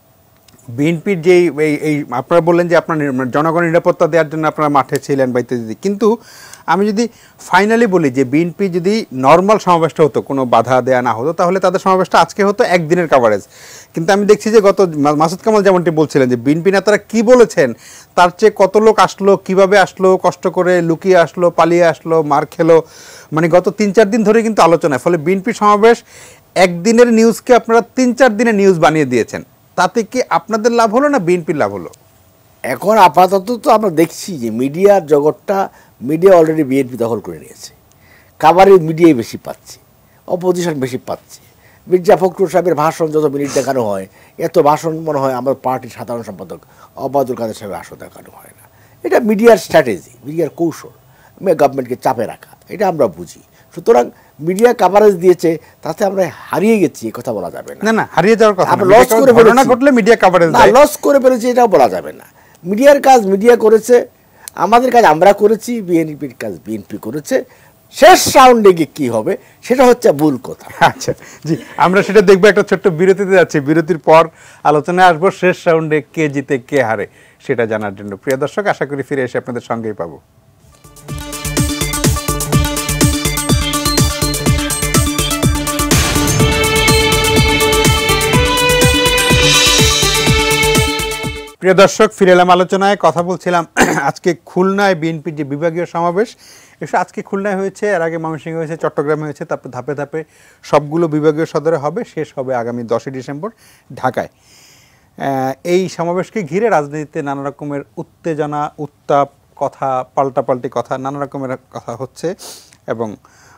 বিএনপির যে এই আপনারা বললেন যে আপনার জনগণের নিরাপত্তা দেওয়ার জন্য আপনারা মাঠে ছিলেন বা ইত্যাদি, কিন্তু আমি যদি ফাইনালি বলি যে বিএনপি যদি নর্মাল সমাবেশটা হতো, কোনো বাধা দেওয়া না হতো, তাহলে তাদের সমাবেশটা আজকে হতো একদিনের কাভারেজ। কিন্তু আমি দেখছি যে গত মাসুদ কামাল যেমনটি বলছিলেন যে বিএনপি নেতারা কি বলেছেন, তার চেয়ে কত লোক আসলো, কিভাবে আসলো, কষ্ট করে লুকিয়ে আসলো, পালিয়ে আসলো, মার খেলো, মানে গত 3-4 দিন ধরে কিন্তু আলোচনায়। ফলে বিএনপি সমাবেশ একদিনের নিউজকে আপনারা 3-4 দিনের নিউজ বানিয়ে দিয়েছেন। তাতে কি আপনাদের লাভ হলো না বিএনপির লাভ হলো? এখন আপাতত তো আমরা দেখছি যে মিডিয়ার জগৎটা, মিডিয়া অলরেডি বিএনপি দখল করে নিয়েছে। কাভারেজ মিডিয়াই বেশি পাচ্ছে, অপোজিশন বেশি পাচ্ছে। মির্জা ফখরুল সাহেবের ভাষণ যত মিনিট দেখানো হয়, এত ভাষণ মনে হয় আমার পার্টির সাধারণ সম্পাদক অবাদুল কাদের সাহেবের আসন দেখানো হয় না। এটা মিডিয়ার স্ট্র্যাটেজি, মিডিয়ার কৌশল, গভর্নমেন্টকে চাপে রাখা, এটা আমরা বুঝি। সুতরাং মিডিয়া কাভারেজ দিয়েছে, তাতে আমরা হারিয়ে গেছি, কথা বলা যাবে না। না, হারিয়ে যাওয়ার কথা আমরা লস করে ঘটনা ঘটলে মিডিয়া কাভারেজ দেয়, লস করে ফেলেছি, এটাও বলা যাবে না। মিডিয়ার কাজ মিডিয়া করেছে, আমাদের কাজ আমরা করেছি, বিএনপির কাজ বিএনপি করেছে। শেষ রাউন্ডে গিয়ে কী হবে সেটা হচ্ছে ভুল কথা। আচ্ছা জি, আমরা সেটা দেখবো। একটা ছোট্ট বিরতিতে যাচ্ছি, বিরতির পর আলোচনায় আসবো শেষ রাউন্ডে কে জিতে কে হারে সেটা জানার জন্য। প্রিয় দর্শক, আশা করি ফিরে এসে আপনাদের সঙ্গেই পাবো। প্রিয় দর্শক, ফিরে এলাম আলোচনায়। কথা বলছিলাম আজকে খুলনায় বিএনপির যে বিভাগীয় সমাবেশ, এসব আজকে খুলনায় হয়েছে, এর আগে ময়মনসিংহে হয়েছে, চট্টগ্রামে হয়েছে, তারপর ধাপে ধাপে সবগুলো বিভাগীয় সদরে হবে, শেষ হবে আগামী 10ই ডিসেম্বর ঢাকায়। এই সমাবেশকে ঘিরে রাজনীতিতে নানা রকমের উত্তেজনা, উত্তাপ, কথা, পাল্টাপাল্টি কথা, নানা রকমের কথা হচ্ছে। এবং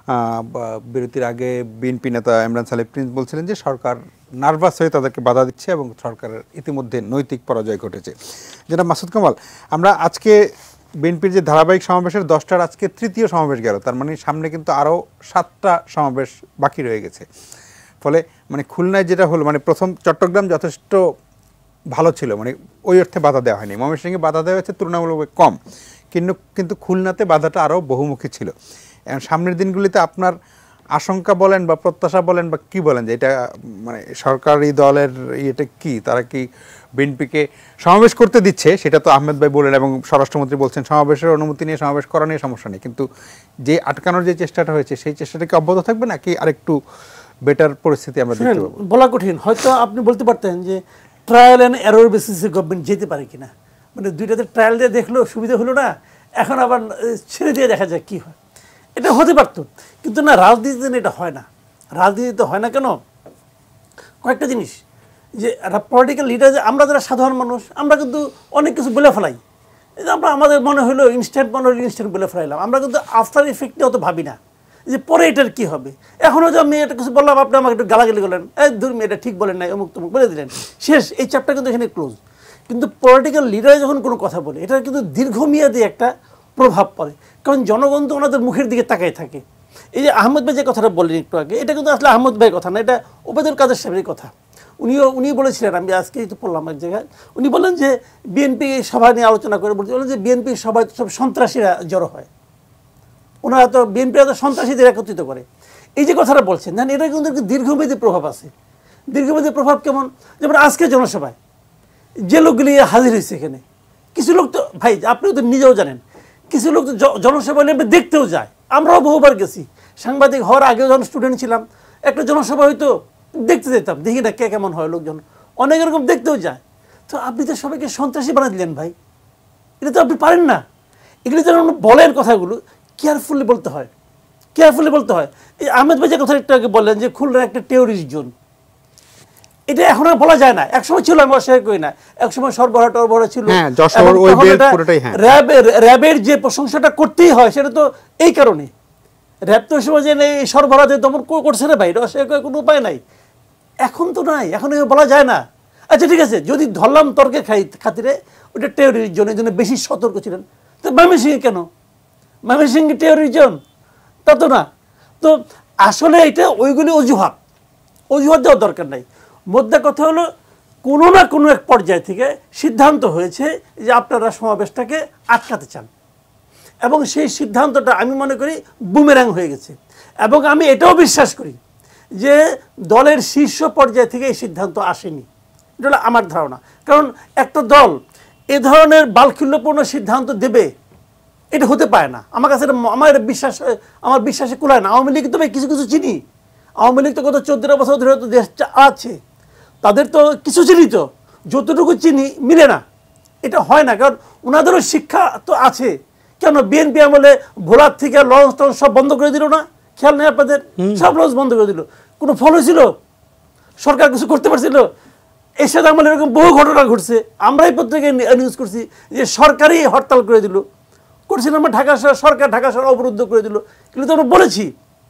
বিরতির আগে বিএনপি নেতা ইমরান সালেহ প্রিন্স বলছিলেন যে সরকার নার্ভাস হয়ে তাদেরকে বাধা দিচ্ছে এবং সরকারের ইতিমধ্যে নৈতিক পরাজয় ঘটেছে। যেটা মাসুদ কামাল, আমরা আজকে বিএনপির যে ধারাবাহিক সমাবেশের 10টার আজকে তৃতীয় সমাবেশ গেল, তার মানে সামনে কিন্তু আরও 7টা সমাবেশ বাকি রয়ে গেছে। ফলে মানে খুলনায় যেটা হলো, মানে প্রথম চট্টগ্রাম যথেষ্ট ভালো ছিল, মানে ওই অর্থে বাধা দেওয়া হয়নি, ময়মনসিংহে বাধা দেওয়া হয়েছে তুলনামূলকভাবে কম, কিন্তু খুলনাতে বাধাটা আরও বহুমুখী ছিল। সামনের দিনগুলিতে আপনার আশঙ্কা বলেন বা প্রত্যাশা বলেন বা কি বলেন, যে এটা মানে সরকারি দলের ইয়েটা কি, তারা কি বিএনপিকে সমাবেশ করতে দিচ্ছে? সেটা তো আহমেদ ভাই বলেন এবং স্বরাষ্ট্রমন্ত্রী বলছেন সমাবেশের অনুমতি নিয়ে সমাবেশ করা নিয়ে সমস্যা নেই, কিন্তু যে আটকানোর যে চেষ্টাটা হয়েছে সেই চেষ্টাটা কি অব্যাহত থাকবে নাকি আরেকটু বেটার পরিস্থিতি আমরা দেখতে পাবো? বলা কঠিন। হয়তো আপনি বলতে পারতেন যে ট্রায়াল অ্যান্ড এরর বেসিসে গভর্নমেন্ট যেতে পারে কিনা, মানে দুইটাতে ট্রায়াল দিয়ে দেখলো, সুবিধা হলো না, এখন আবার ছেড়ে দিয়ে দেখা যায় কি হয়, এটা হতে পারত। কিন্তু না, রাজনীতিতে এটা হয় না। রাজনীতিতে হয় না কেন? কয়েকটা জিনিস, যে একটা পলিটিক্যাল লিডার, যে আমরা যারা সাধারণ মানুষ, আমরা কিন্তু অনেক কিছু বলে ফেলাই। আমরা আমাদের মনে হলো ইনস্ট্যান্ট, মনে হলো ইনস্ট্যান্ট বলে ফেলাইলাম, আমরা কিন্তু আফটার ইফেক্টে অত ভাবি না যে পরে এটার কী হবে। এখনও যে আমি এটা কিছু বললাম, আপনি আমাকে একটু গালাগালি করলেন, ধরুন এটা ঠিক বলেন নাই, অমুক তমুক বলে দিলেন, শেষ, এই চ্যাপ্টার কিন্তু এখানে ক্লোজ। কিন্তু পলিটিক্যাল লিডার যখন কোনো কথা বলে, এটার কিন্তু দীর্ঘমেয়াদী একটা প্রভাব পড়ে, কারণ জনগণ তো ওনাদের মুখের দিকে তাকায় থাকে। এই যে আহমদ ভাই যে কথাটা বললেন একটু আগে, এটা কিন্তু আসলে আহমদ ভাইয়ের কথা না, এটা ওবায়দুল কাদের সাহেবের কথা। উনি বলেছিলেন, আমি আজকেই তো পড়লাম এক জায়গায়, উনি বললেন যে বিএনপি সভা নিয়ে আলোচনা করে বললেন যে বিএনপি সভায় সব সন্ত্রাসীরা জড়ো হয়, ওনারা তো বিএনপিরা তো সন্ত্রাসীদের একত্রিত করে। এই যে কথাটা বলছেন, জানেন এটা কিন্তু দীর্ঘমেয়াদী প্রভাব আছে। দীর্ঘমেয়াদী প্রভাব কেমন? যেমন আজকে জনসভায় যে লোকগুলি হাজির হয়েছে এখানে, কিছু লোক তো ভাই আপনিও তো নিজেও জানেন, কিছু লোক জনসভা হলে দেখতেও যায়, আমরাও বহুবার গেছি, সাংবাদিক হওয়ার আগেও যখন স্টুডেন্ট ছিলাম একটা জনসভা হয়তো দেখতে যেতাম, দেখি না কে কেমন হয় লোকজন, অনেক এরকম দেখতেও যায়। তো আপনি তো সবাইকে সন্ত্রাসী বানা দিলেন ভাই, এটা তো আপনি পারেন না। এগুলো যেন বলেন কথাগুলো কেয়ারফুলি বলতে হয়, কেয়ারফুলি বলতে হয়। এই আহমেদ ভাই যে কথা একটু আগে বললেন যে খুলনা একটা টেররিস্ট জোন, এটা এখন আর বলা যায় না, একসময় ছিল, আমি অস্বীকার করি না, একসময় সরবরাহ টরবরাহ ছিল, র্যাবের যে প্রশংসাটা করতেই হয় সেটা তো এই কারণে, র্যাব তো সময় যে এই সরবরাহ দমন করছে না ভাই, এটা অস্বীকার করার কোনো উপায় নাই। এখন তো নাই, এখন বলা যায় না। আচ্ছা ঠিক আছে, যদি ধরলাম তর্কের খাতিরে ওটা টেররিস্ট জোন, এই জন্য বেশি সতর্ক ছিলেন, তো ময়মনসিংহে কেন? ময়মনসিংহে টেররিস্ট জোন তা তো না। তো আসলে এটা ওইগুলি অজুহাত, অজুহাত দেওয়ার দরকার নাই। মোদ্দা কথা হলো কোনো না কোনো এক পর্যায় থেকে সিদ্ধান্ত হয়েছে যে আপনারা সমাবেশটাকে আটকাতে চান, এবং সেই সিদ্ধান্তটা আমি মনে করি বুমেরাং হয়ে গেছে। এবং আমি এটাও বিশ্বাস করি যে দলের শীর্ষ পর্যায় থেকে এই সিদ্ধান্ত আসেনি, এটা হলো আমার ধারণা। কারণ একটা দল এ ধরনের বালখিল্যপূর্ণ সিদ্ধান্ত দেবে এটা হতে পারে না। আমার কাছে আমার বিশ্বাসে কুলায় না। আওয়ামী লীগ তো কিছু কিছু চিনি, আওয়ামী লীগ তো গত 14 বছর ধরে তো দেশ আছে, তাদের তো কিছু চিনি, তো যতটুকু চিনি মিলে না, এটা হয় না। কারণ ওনাদেরও শিক্ষা তো আছে। কেন বিএনপি আমলে ভোলার থেকে লঞ্চ টঞ্চ সব বন্ধ করে দিল না? খেয়াল নেই আপনাদের? সব লঞ্চ বন্ধ করে দিল, কোনো ফল হয়েছিল? সরকার কিছু করতে পারছিল? এর সাথে আমলে এরকম বহু ঘটনা ঘটছে, আমরাই প্রত্যেকে নিউজ করছি যে সরকারই হরতাল করে দিল, করছিলাম আমরা ঢাকা শহর, সরকার ঢাকা শহর অবরুদ্ধ করে দিল, কিন্তু তো আমরা বলেছি।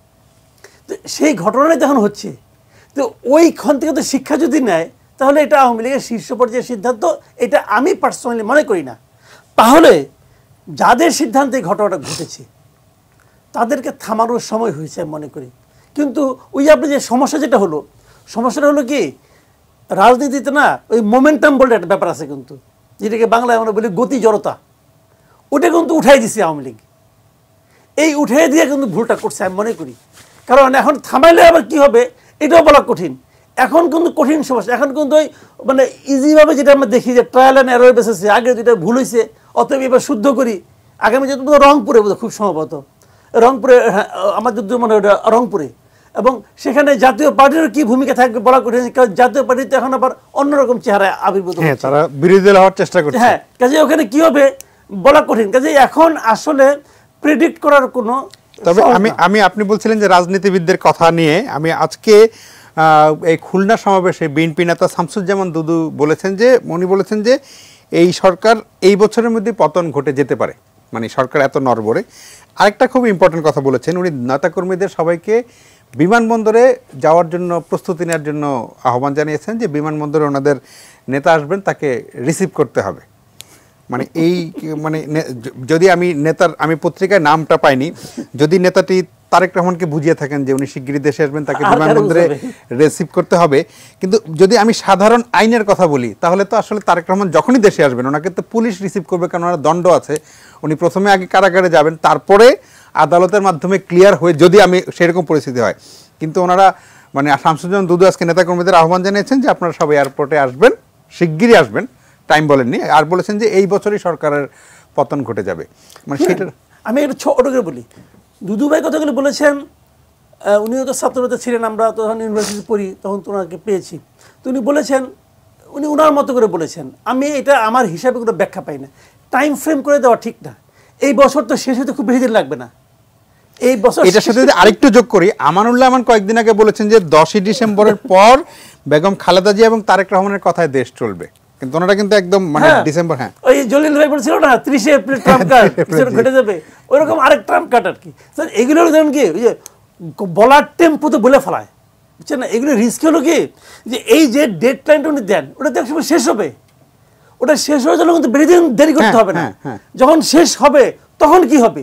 তো সেই ঘটনাটাই যখন হচ্ছে, তো ওইখান থেকে তো শিক্ষা যদি নেয়, তাহলে এটা আওয়ামী লীগের শীর্ষ পর্যায়ের সিদ্ধান্ত, এটা আমি পার্সোনালি মনে করি না। তাহলে যাদের সিদ্ধান্তে এই ঘটনাটা ঘটেছে তাদেরকে থামানোর সময় হয়েছে আমি মনে করি। কিন্তু ওই যে আপনি যে সমস্যা যেটা হলো, সমস্যাটা হলো কি, রাজনীতিতে না ওই মোমেন্টাম বলে একটা ব্যাপার আছে, কিন্তু যেটাকে বাংলায় আমরা বলি গতি জড়তা, ওটা কিন্তু উঠাই দিছে আওয়ামী লীগ। এই উঠাই দিয়ে কিন্তু ভুলটা করছে আমি মনে করি। কারণ এখন থামাইলে আবার কি হবে এটাও বলা কঠিন। এখন কিন্তু কঠিন সমস্যা, এখন কিন্তু ওই মানে ইজিভাবে যেটা আমরা দেখি যে ট্রায়াল অ্যান্ড এরর বেসিসে আগে যেটা ভুল হয়েছে অতএব এবার শুদ্ধ করি। আগামী যেহেতু রংপুরে বোধ খুব সম্ভবত, রংপুরে, আমার যুদ্ধ মনে হয় রংপুরে, এবং সেখানে জাতীয় পার্টির কি ভূমিকা থাকবে বলা কঠিন, কারণ জাতীয় পার্টিতে এখন আবার অন্যরকম চেহারায় আবির্ভূত হচ্ছে, তারা বিরোধী হওয়ার চেষ্টা করছে। হ্যাঁ, কাজে ওখানে কি হবে বলা কঠিন। কাজে এখন আসলে প্রেডিক্ট করার কোনো, তবে আমি আপনি বলছিলেন যে রাজনীতিবিদদের কথা নিয়ে, আমি আজকে এই খুলনা সমাবেশে বিএনপি নেতা শামসুজ্জামান দুদু বলেছেন যে, উনি বলেছেন যে এই সরকার এই বছরের মধ্যে পতন ঘটে যেতে পারে, মানে সরকার এত নড়বড়ে। আরেকটা খুব ইম্পর্টেন্ট কথা বলেছেন, উনি নেতাকর্মীদের সবাইকে বিমানবন্দরে যাওয়ার জন্য প্রস্তুতি নেওয়ার জন্য আহ্বান জানিয়েছেন, যে বিমানবন্দরে ওনাদের নেতা আসবেন তাকে রিসিভ করতে হবে। মানে এই মানে যদি আমি পত্রিকায় নামটা পাইনি, যদি নেতাটি তারেক রহমানকে বুঝিয়ে থাকেন যে উনি শিগগিরই দেশে আসবেন, তাকে বিমানবন্দরে রিসিভ করতে হবে। কিন্তু যদি আমি সাধারণ আইনের কথা বলি, তাহলে তো আসলে তারেক রহমান যখনই দেশে আসবেন ওনাকে তো পুলিশ রিসিভ করবে, কারণ ওনার দণ্ড আছে। উনি প্রথমে আগে কারাগারে যাবেন, তারপরে আদালতের মাধ্যমে ক্লিয়ার হয়ে, যদি আমি সেরকম পরিস্থিতি হয়। কিন্তু ওনারা মানে শামসুজ্জামান দুদু আজকে নেতাকর্মীদের আহ্বান জানিয়েছেন যে আপনারা সবাই এয়ারপোর্টে আসবেন, শিগগিরই আসবেন, টাইম বলেননি। আর বলেছেন যে এই বছরই সরকারের পতন ঘটে যাবে। মানে সেটা আমি একটু ছোট করে বলি, দুদু ভাই কথাগুলো বলেছেন, উনিও তো ছাত্রনেতা ছিলেন, আমরা তো যখন ইউনিভার্সিটি পড়ি তখন তো ওনাকে পেয়েছি। তো উনি বলেছেন, উনি ওনার মতো করে বলেছেন, আমি এটা আমার হিসাবে কোনো ব্যাখ্যা পাই না। টাইম ফ্রেম করে দেওয়া ঠিক না, এই বছর তো শেষ হতে খুব বেশি দিন লাগবে না। এই বছর এটার সাথে যদি আরেকটু যোগ করি, আমানুল্লাহ আমান কয়েকদিন আগে বলেছেন যে 10ই ডিসেম্বরের পর বেগম খালেদা জিয়া এবং তারেক রহমানের কথায় দেশ চলবে, কিন্তু ওনারা কিন্তু একদম মানে ডিসেম্বর, হ্যাঁ ওই জলিল ভাই বলছিল না 30 এপ্রিল ট্রাম্প কার্ড ঘটে যাবে, ওইরকম আরেক ট্রাম্প কার্ড আর কি। এগুলো যেমন কি ওই যে বলার টেম্পোতে বলে ফেলায়, বুঝছেন না? এগুলো রিস্ক হলো কি যে এই যে ডেড লাইনটা উনি দেন ওটা তো একসময় শেষ হবে, ওটা শেষ হয়ে গেলে কিন্তু বেশি দিন দেরি করতে হবে না। যখন শেষ হবে তখন কি হবে,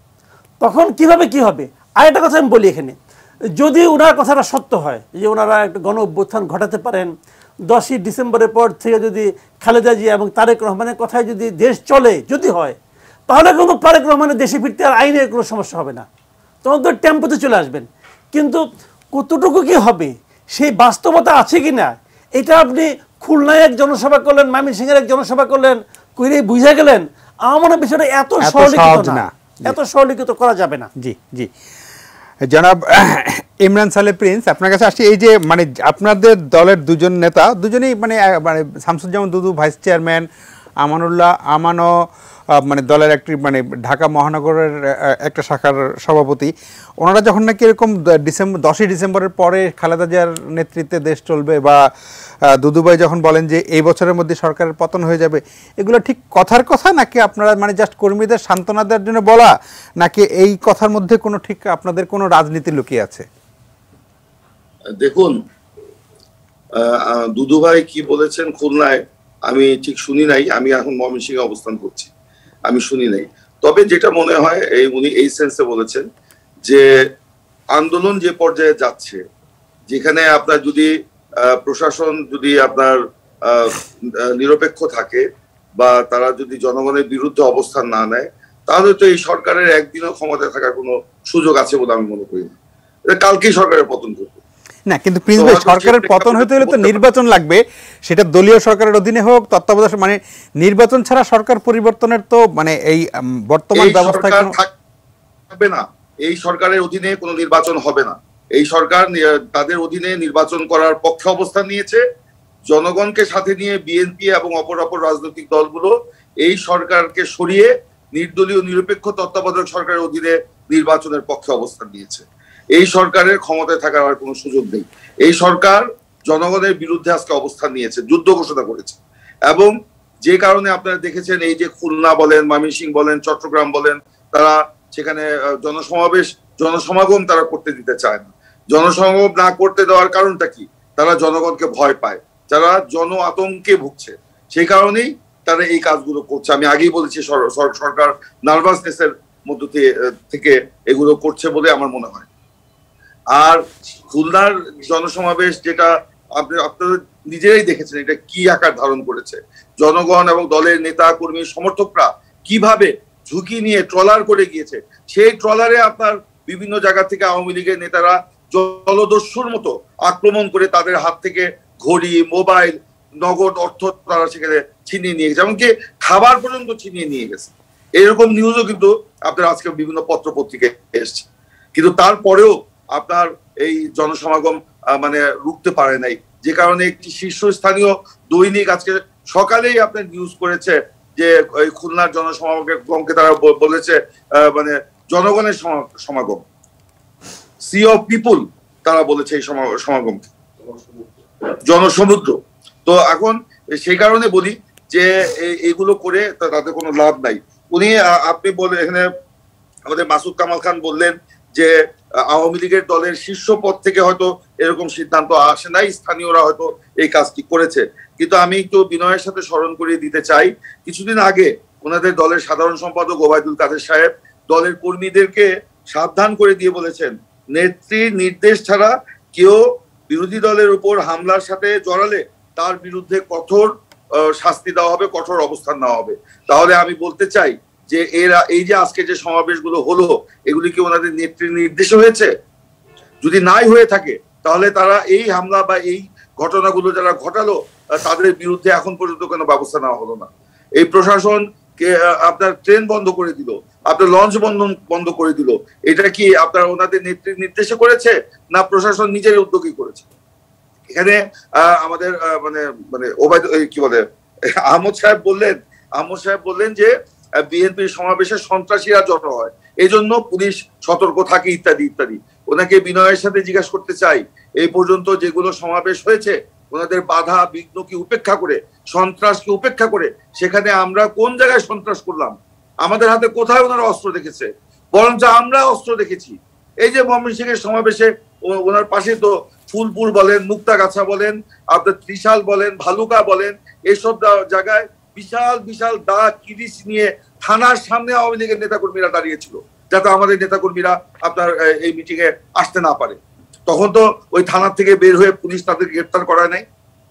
তখন কিভাবে কি হবে। আর একটা কথা আমি বলি এখানে, যদি ওনার কথাটা সত্য হয় যে ওনারা একটা গণ অভ্যুত্থান ঘটাতে পারেন, 10ই ডিসেম্বরের পর থেকে যদি খালেদা জিয়া এবং তারেক রহমানের কথায় যদি দেশ চলে, যদি হয়, তাহলে কিন্তু তারেক রহমানের দেশে ফিরতে আর আইনের কোনো সমস্যা হবে না, তখন তো টেম্পোতে চলে আসবেন। কিন্তু কতটুকু কি হবে সেই বাস্তবতা আছে কি না, এটা আপনি খুলনায় এক জনসভা করলেন, ময়মনসিংহের এক জনসভা করলেন, কইরে বুঝে গেলেন, আমার মনে হয় বিষয়টা এত সহজ সরলীকৃত না। না, এত সরলীকৃত করা যাবে না। জি জি, জনাব ইমরান সালে প্রিন্স, আপনার কাছে আসছি। এই যে মানে আপনাদের দলের দুজন নেতা, দুজনেই মানে মানে শামসুজ্জামান দুদু ভাইস চেয়ারম্যান, আমানুল্লাহ আমানও মানে দলের একটি মানে ঢাকা মহানগরের একটা শাখার সভাপতি, ওনারা যখন নাকি এরকম 10ই ডিসেম্বরের পরে খালেদা জিয়ার নেতৃত্বে দেশ চলবে, বা দুদুভাই যখন বলেন যে এই বছরের মধ্যে সরকারের পতন হয়ে যাবে, এগুলো ঠিক কথার কথা নাকি আপনারা মানে জাস্ট কর্মীদের সান্ত্বনা দেওয়ার জন্য বলা, নাকি এই কথার মধ্যে কোনো ঠিক আপনাদের কোনো রাজনীতি লুকিয়ে আছে? দেখুন, দুদুভাই কি বলেছেন খুলনায় আমি ঠিক শুনি নাই, আমি এখন ময়মনসিংহে অবস্থান করছি, আমি শুনি নাই। তবে যেটা মনে হয় উনি এই সেন্সে বলেছেন যে আন্দোলন যে পর্যায়ে যাচ্ছে, যেখানে আপনার যদি প্রশাসন যদি আপনার নিরপেক্ষ থাকে বা তারা যদি জনগণের বিরুদ্ধে অবস্থান না নেয়, তাহলে তো এই সরকারের একদিনও ক্ষমতায় থাকার কোনো সুযোগ আছে বলে আমি মনে করি না। কালকেই সরকারের পতন করবে না, কিন্তু প্রিন্স ভাই, সরকারের পতন হতে হলে তো নির্বাচন লাগবে, সেটা দলীয় সরকারের অধীনে হোক, তত্ত্বাবধায়ক, মানে নির্বাচন ছাড়া সরকার পরিবর্তনের তো মানে এই বর্তমান ব্যবস্থায় থাকবে না। এই সরকারের অধীনে কোনো নির্বাচন হবে না। এই সরকার তাদের অধীনে নির্বাচন করার পক্ষে অবস্থান নিয়েছে। জনগণকে সাথে নিয়ে বিএনপি এবং অপর রাজনৈতিক দলগুলো এই সরকারকে সরিয়ে নির্দলীয় নিরপেক্ষ তত্ত্বাবধায়ক সরকারের অধীনে নির্বাচনের পক্ষে অবস্থান নিয়েছে। এই সরকারের ক্ষমতায় থাকার আর কোনো সুযোগ নেই। এই সরকার জনগণের বিরুদ্ধে আজকে অবস্থান নিয়েছে, যুদ্ধ ঘোষণা করেছে, এবং যে কারণে আপনারা দেখেছেন এই যে খুলনা বলেন, ময়মনসিংহ বলেন, চট্টগ্রাম বলেন, তারা সেখানে জনসমাগম তারা করতে দিতে চায় না। জনসমাগম না করতে দেওয়ার কারণটা কি? তারা জনগণকে ভয় পায়, যারা জন আতঙ্কে ভুগছে, সেই কারণেই তারা এই কাজগুলো করছে। আমি আগেই বলেছি সরকার নার্ভাসনেসের মধ্য থেকে এগুলো করছে বলে আমার মনে হয়। আর খুলনার জনসমাবেশ যেটা আপনারা নিজেরাই দেখেছেন, এটা কি আকার ধারণ করেছে। জনগণ এবং দলের নেতা কর্মী সমর্থকরা কিভাবে ঝুঁকি নিয়ে ট্রলার করে গিয়েছে। সেই ট্রলারে আপনার বিভিন্ন জায়গা থেকে আওয়ামী লীগের নেতারা জলদস্যুর মতো আক্রমণ করে তাদের হাত থেকে ঘড়ি, মোবাইল, নগদ অর্থ তারা সেখানে ছিনিয়ে নিয়ে গেছে, এমনকি খাবার পর্যন্ত ছিনিয়ে নিয়ে গেছে। এরকম নিউজও কিন্তু আপনার আজকে বিভিন্ন পত্র পত্রিকায় এসছে। কিন্তু তারপরেও আপনার এই জনসমাগম মানে রুখতে পারে নাই, যে কারণে একটি শীর্ষস্থানীয় দৈনিক আজকে সকালেই আপনার নিউজ করেছে যে ওই খুলনার জনসমাগমকে তারা বলেছে মানে জনগণের সমাগম, সি অফ পিপুল তারা বলেছে এই সমাগমকে জনসমুদ্র। তো এখন সেই কারণে বলি যে এগুলো করে তাদের কোনো লাভ নাই। আপনি বলে এখানে আমাদের মাসুদ কামাল খান বললেন যে আওয়ামী লীগের দলের শীর্ষ পদ থেকে হয়তো এরকম সিদ্ধান্ত আসে নাই, স্থানীয়রা হয়তো এই কাজটি করেছে। কিন্তু আমি একটু বিনয়ের সাথে স্মরণ করিয়ে দিতে চাই, কিছুদিন আগে ওনাদের দলের সাধারণ সম্পাদক ওবায়দুল কাদের সাহেব দলের কর্মীদেরকে সাবধান করে দিয়ে বলেছেন, নেত্রীর নির্দেশ ছাড়া কেউ বিরোধী দলের উপর হামলার সাথে জড়ালে তার বিরুদ্ধে কঠোর শাস্তি দেওয়া হবে, কঠোর অবস্থান নেওয়া হবে। তাহলে আমি বলতে চাই যে এই যে আজকে যে সমাবেশগুলো হলো, এগুলি কি ওনাদের নেত্রীর নির্দেশ হয়েছে? যদি নাই হয়ে থাকে তাহলে তারা এই হামলা বা এই ঘটনাগুলো যারা ঘটালো তাদের বিরুদ্ধে এখন পর্যন্ত কোনো ব্যবস্থা নেওয়া হলো না। এই প্রশাসন আপনার ট্রেন বন্ধ করে দিল, আপনার লঞ্চ বন্ধ করে দিল, এটা কি আপনার ওনাদের নেত্রীর নির্দেশে করেছে না প্রশাসন নিজের উদ্যোগী করেছে? এখানে আমাদের মানে মানে কি বলে আহমদ সাহেব বললেন যে বিএনপির সমাবেশে সন্ত্রাসীরা জড়ো হয়, এই জন্য পুলিশ সতর্ক থাকে ইত্যাদি ইত্যাদি। ওনাকে বিনয়ের সাথে জিজ্ঞাসা করতে চাই, এই পর্যন্ত যেগুলো সমাবেশ হয়েছে ওনাদের বাধা বিঘ্ন কি উপেক্ষা করে, সন্ত্রাসকে উপেক্ষা করে, সেখানে আমরা কোন জায়গায় সন্ত্রাস করলাম? আমাদের হাতে কোথায় ওনারা অস্ত্র দেখেছে? বরঞ্চ আমরা অস্ত্র দেখেছি। এই যে ময়মনসিংহের সমাবেশে ওনার পাশে তো ফুলপুর বলেন, মুক্তাগাছা বলেন, আপনার ত্রিশাল বলেন, ভালুকা বলেন, এইসব জায়গায় বিশাল বিশাল দা কিরিচ নিয়ে থানার সামনে আওয়ামী লীগের নেতাকর্মীরা দাঁড়িয়েছিল, যাতে আমাদের নেতাকর্মীরা আপনার এই মিটিং এ আসতে না পারে। তখন তো ওই থানার থেকে বের হয়ে পুলিশ তাদেরকে গ্রেপ্তার করা নাই।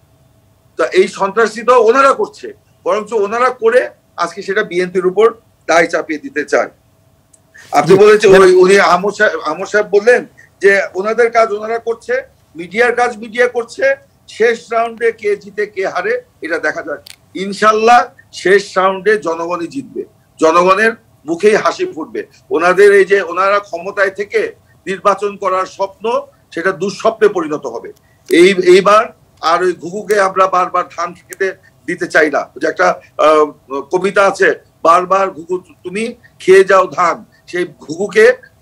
তো এই সন্ত্রাসী তো ওনারা করছে, বরঞ্চ ওনারা করে আজকে সেটা বিএনপির উপর দায় চাপিয়ে দিতে চায়। আপনি বলেছেন উনি আহমদ সাহেব বললেন যে ওনাদের কাজ ওনারা করছে, মিডিয়ার কাজ মিডিয়া করছে, শেষ রাউন্ডে কে জিতে কে হারে এটা দেখা যাক। ইনশাল্লাহ শেষ রাউন্ডে জনগণই জিতবে। জনগণের মুখেই হাসি ফুটবে। ওনাদের এই যে ওনারা ক্ষমতায় থেকে নির্বাচন করার স্বপ্ন, সেটা দুঃস্বপ্নে পরিণত হবে। এইবার আর ওই ঘুঘুকে আমরা বারবার ধান খেতে দিতে চাই না। যে একটা কবিতা আছে, বারবার ঘুঘু তুমি খেয়ে যাও ধান, সেই ঘুঘুকে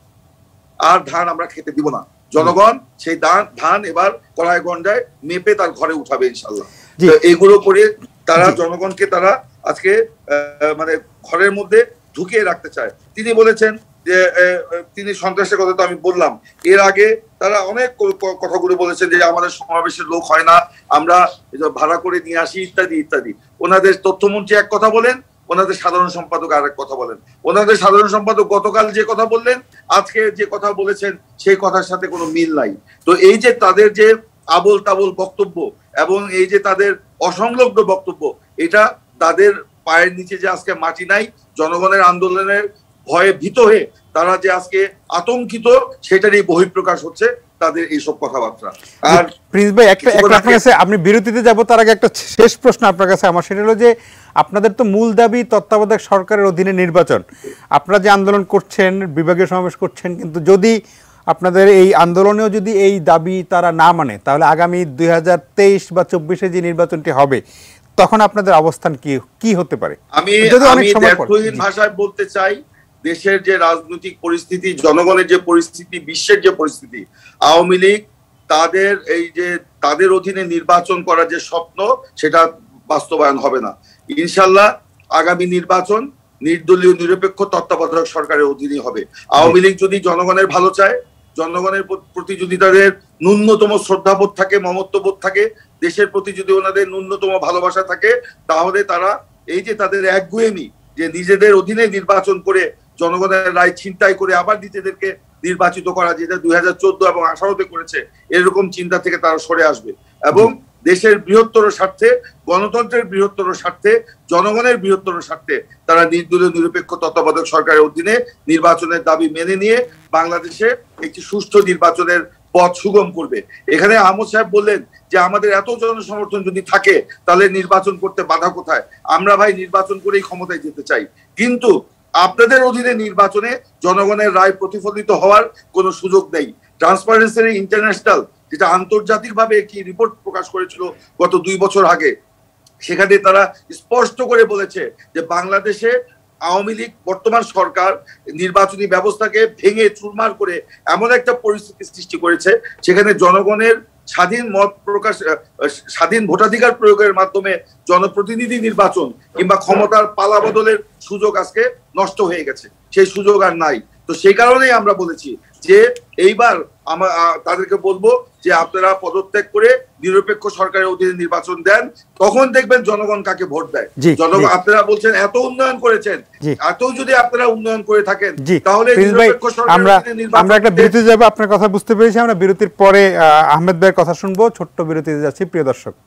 আর ধান আমরা খেতে দিব না। জনগণ সেই ধান এবার কড়াই গন্ডায় মেপে তার ঘরে উঠাবে ইনশাল্লাহ। এইগুলো করে তারা জনগণকে তারা আজকে মানে ঘরের মধ্যে ঢুকিয়ে রাখতে চায়। তিনি বলেছেন যে তিনি সন্ত্রাসের কথা তো আমি বললাম, এর আগে তারা অনেক কথাগুলো বলেছেন যে আমাদের সমাবেশের লোক হয় না, আমরা ভাড়া করে নিয়ে আসি ইত্যাদি ইত্যাদি। ওনাদের তথ্যমন্ত্রী এক কথা বলেন, ওনাদের সাধারণ সম্পাদক আর এক কথা বলেন। ওনাদের সাধারণ সম্পাদক গতকাল যে কথা বললেন, আজকে যে কথা বলেছেন সেই কথার সাথে কোনো মিল নাই। তো এই যে তাদের যে আবোল তাবোল বক্তব্য এবং এই যে তাদের অসংলগ্ন বক্তব্য, এটা তাদের পায়ের নিচে যে আজকে মাটি নাই, জনগণের আন্দোলনের ভয়ে ভীত হয়ে তারা যে আজকে আতঙ্কিত, সেটারই বহিঃপ্রকাশ হচ্ছে তাদের এইসব কথাবার্তা। আর প্রিন্স ভাই, একটা আপনার কাছে, আপনি বিরতিতে যাব তার আগে একটা শেষ প্রশ্ন আপনার কাছে আমার, সেটা হলো যে আপনাদের তো মূল দাবি তত্ত্বাবধায়ক সরকারের অধীনে নির্বাচন। আপনারা যে আন্দোলন করছেন, বিভাগীয় সমাবেশ করছেন, কিন্তু যদি আপনাদের এই আন্দোলনেও যদি এই দাবি তারা না মানে, তাহলে আগামী 2023 বা 24-এ যে নির্বাচনটি হবে, তখন আপনাদের অবস্থান কি হতে পারে? আমি দ্ব্যর্থহীন ভাষায় বলতে চাই, দেশের যে রাজনৈতিক পরিস্থিতি, জনগণের যে পরিস্থিতি, বিশ্বের যে পরিস্থিতি, আওয়ামী লীগ তাদের এই যে তাদের অধীনে নির্বাচন করার যে স্বপ্ন, সেটা বাস্তবায়ন হবে না ইনশাল্লাহ। আগামী নির্বাচন নির্দলীয় নিরপেক্ষ তত্ত্বাবধায়ক সরকারের অধীনে হবে। আওয়ামী লীগ যদি জনগণের ভালো চায়, জনগণের প্রতি যদি তাদের ন্যূনতম শ্রদ্ধাবোধ থাকে, মমত্ববোধ থাকে, দেশের প্রতি যদি ওনাদের ন্যূনতম ভালোবাসা থাকে, তাহলে তারা এই যে তাদের একগুঁয়েমি, যে নিজেদের অধীনে নির্বাচন করে জনগণের রায় ছিনতাই করে আবার নিজেদেরকে নির্বাচিত করা, যেটা 2014 এবং 2018-তে করেছে, এরকম চিন্তা থেকে তারা সরে আসবে এবং দেশের বৃহত্তর স্বার্থে, গণতন্ত্রের বৃহত্তর স্বার্থে, জনগণের বৃহত্তর স্বার্থে তারা নির্দলীয় নিরপেক্ষ তত্ত্বাবধায়ক সরকারের অধীনে নির্বাচনের দাবি মেনে নিয়ে বাংলাদেশে একটি সুষ্ঠু নির্বাচনের পথ সুগম করবে। এখানে আহমদ সাহেব বললেন যে আমাদের এত জনসমর্থন যদি থাকে তাহলে নির্বাচন করতে বাধা কোথায়? আমরা ভাই নির্বাচন করেই ক্ষমতায় যেতে চাই, কিন্তু আপনাদের অধীনে নির্বাচনে জনগণের রায় প্রতিফলিত হওয়ার কোনো সুযোগ নেই। ট্রান্সপারেন্সি ইন্টারন্যাশনাল, যেটা আন্তর্জাতিকভাবে একটি রিপোর্ট প্রকাশ করেছিল গত 2 বছর আগে, সেখানে তারা স্পষ্ট করে বলেছে যে বাংলাদেশে আওয়ামী লীগ বর্তমান সরকার নির্বাচনী ব্যবস্থাকে ভেঙে চুরমার করে এমন একটা পরিস্থিতি সৃষ্টি করেছে, সেখানে জনগণের স্বাধীন মত প্রকাশ, স্বাধীন ভোটাধিকার প্রয়োগের মাধ্যমে জনপ্রতিনিধি নির্বাচন কিংবা ক্ষমতার পালা বদলের সুযোগ আজকে নষ্ট হয়ে গেছে, সেই সুযোগ আর নাই। তো সেই কারণেই আমরা বলেছি যে এইবার আমরা তাদেরকে বলবো যে আপনারা পদত্যাগ করে নিরপেক্ষ সরকারের অধীনে নির্বাচন দেন, তখন দেখবেন জনগণ কাকে ভোট দেয়। জনগণ, আপনারা বলছেন এত উন্নয়ন করেছেন, এত যদি আপনারা উন্নয়ন করে থাকেন তাহলে নিরপেক্ষ সরকার। আমরা একটা বিরতিতে যাব, আপনার কথা বুঝতে পেরেছি। আমরা বিরতির পরে আহমেদ ভাইয়ের কথা শুনবো। ছোট্ট বিরতিতে যাচ্ছি প্রিয় দর্শক।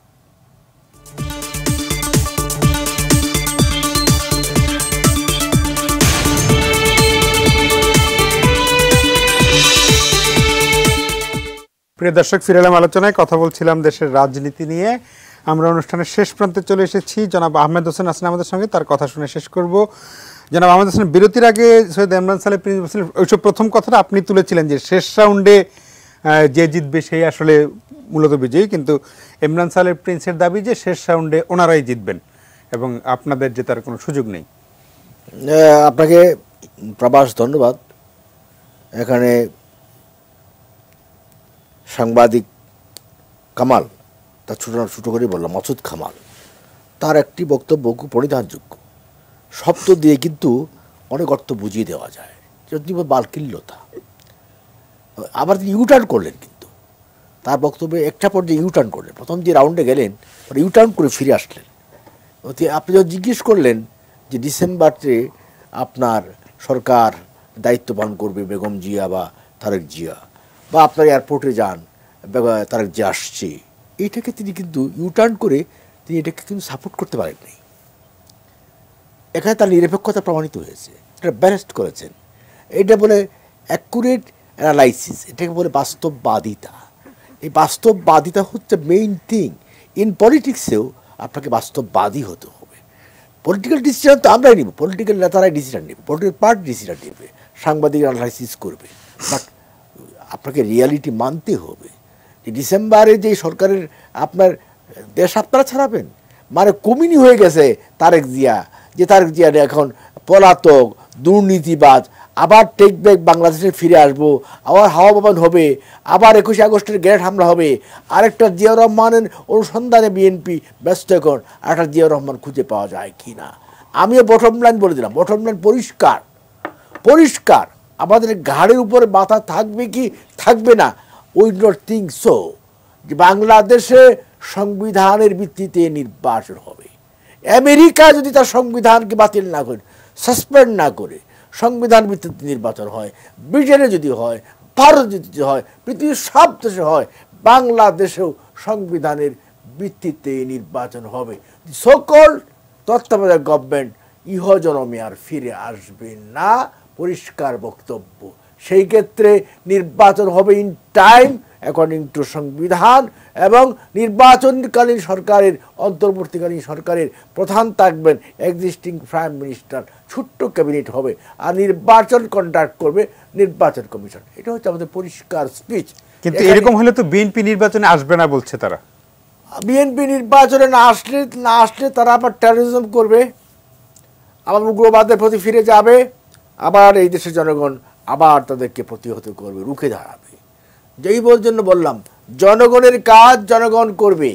প্রিয় দর্শক, ফিরে এলাম আলোচনায়। কথা বলছিলাম দেশের রাজনীতি নিয়ে। আমরা অনুষ্ঠানের শেষ প্রান্তে চলে এসেছি। জনাব আহমেদ হোসেন আছেন আমাদের সঙ্গে, তার কথা শুনে শেষ করব। জনাব আহমেদ হোসেন, বিরতির আগে সৈয়দ ইমরান সালে প্রিন্স হোসেন ওইসব প্রথম কথাটা আপনি তুলেছিলেন যে শেষ রাউন্ডে যে জিতবে সেই আসলে মূলত বিজয়ী, কিন্তু ইমরান সালের প্রিন্সের দাবি যে শেষ রাউন্ডে ওনারাই জিতবেন এবং আপনাদের জেতার কোনো সুযোগ নেই। আপনাকে প্রবাস ধন্যবাদ। এখানে সাংবাদিক কামাল, তার ছোটো করে বললাম মাসুদ কামাল, তার একটি বক্তব্য খুব পরিধানযোগ্য। শব্দ দিয়ে কিন্তু অনেক অর্থ বুঝিয়ে দেওয়া যায়। যদি বালকিল্যতা, আবার তিনি ইউটার্ন করলেন, কিন্তু তার বক্তব্যে একটা পর্যায়ে ইউটার্ন করলেন। প্রথম যে রাউন্ডে গেলেন ইউটার্ন করে ফিরে আসলেন। আপনি যখন জিজ্ঞেস করলেন যে ডিসেম্বরে আপনার সরকার দায়িত্ব পালন করবে বেগম জিয়া বা তারেক জিয়া, বা আপনার এয়ারপোর্টে যান তারেক জিয়া আসছে, এইটাকে তিনি কিন্তু ইউটার্ন করে তিনি এটাকে কিন্তু সাপোর্ট করতে পারেননি। এখানে তার নিরপেক্ষতা প্রমাণিত হয়েছে, এটা ব্যালেন্সড করেছেন। এটা বলে অ্যাকুরেট অ্যানালাইসিস, এটাকে বলে বাস্তববাদিতা। এই বাস্তববাদিতা হচ্ছে মেইন থিং। ইন পলিটিক্সেও আপনাকে বাস্তববাদী হতে হবে। পলিটিক্যাল ডিসিশন তো আমরাই নিব, পলিটিক্যাল নেতারাই ডিসিশন নেবে, পলিটিক্যাল পার্টি ডিসিশন নেবে, সাংবাদিক অ্যানালাইসিস করবে। বাট আপনাকে রিয়ালিটি মানতে হবে যে ডিসেম্বরে যে সরকারের আপনার দেশ আপনারা ছাড়াবেন, মানে কমিনি হয়ে গেছে তারেক জিয়া, যে তারেক জিয়া এখন পলাতক, দুর্নীতিবাজ, আবার টেক ব্যাক বাংলাদেশে ফিরে আসবো, আবার হাওয়া ভবন হবে, আবার 21 আগস্টের গ্রেনেড হামলা হবে, আরেকটা জিয়াউর রহমানের অনুসন্ধানে বিএনপি ব্যস্ত এখন, আরেকটা জিয়াউর রহমান খুঁজে পাওয়া যায় কি না। আমিও বটম লাইন বলে দিলাম, বটম লাইন পরিষ্কার পরিষ্কার, আমাদের ঘাড়ের উপরে মাথা থাকবে কি থাকবে না, উই ডোন্ট থিঙ্ক সো, যে বাংলাদেশে সংবিধানের ভিত্তিতে নির্বাচন হবে। আমেরিকা যদি তার সংবিধানকে বাতিল না করে, সাসপেন্ড না করে সংবিধান ভিত্তিতে নির্বাচন হয়, ব্রিটেনে যদি হয়, ভারত যদি হয়, পৃথিবীর সব দেশে হয়, বাংলাদেশেও সংবিধানের ভিত্তিতে নির্বাচন হবে। সকল তত্ত্বাবধায়ক গভর্নমেন্ট ইহজনমে আর ফিরে আসবে না, পরিষ্কার বক্তব্য। সেই ক্ষেত্রে নির্বাচন হবে ইন টাইম অ্যাকর্ডিং টু সংবিধান, এবং নির্বাচনকালীন সরকারের, অন্তর্বর্তীকালীন সরকারের প্রধান থাকবেন এক্সিস্টিং প্রাইম মিনিস্টার, ছোট্ট ক্যাবিনেট হবে, আর নির্বাচন কন্ডাক্ট করবে নির্বাচন কমিশন। এটা হচ্ছে আমাদের পরিষ্কার স্পিচ। কিন্তু এরকম হলে তো বিএনপি নির্বাচনে আসবে না বলছে তারা। বিএনপি নির্বাচনে না আসলে তারা আবার টেরোরিজম করবে, আবার উগ্রবাদের প্রতি ফিরে যাবে, আবার এই দেশের জনগণ আবার তাদেরকে প্রতিহত করবে, রুখে দাঁড়াবে। যেই জন্য বললাম, জনগণের কাজ জনগণ করবে,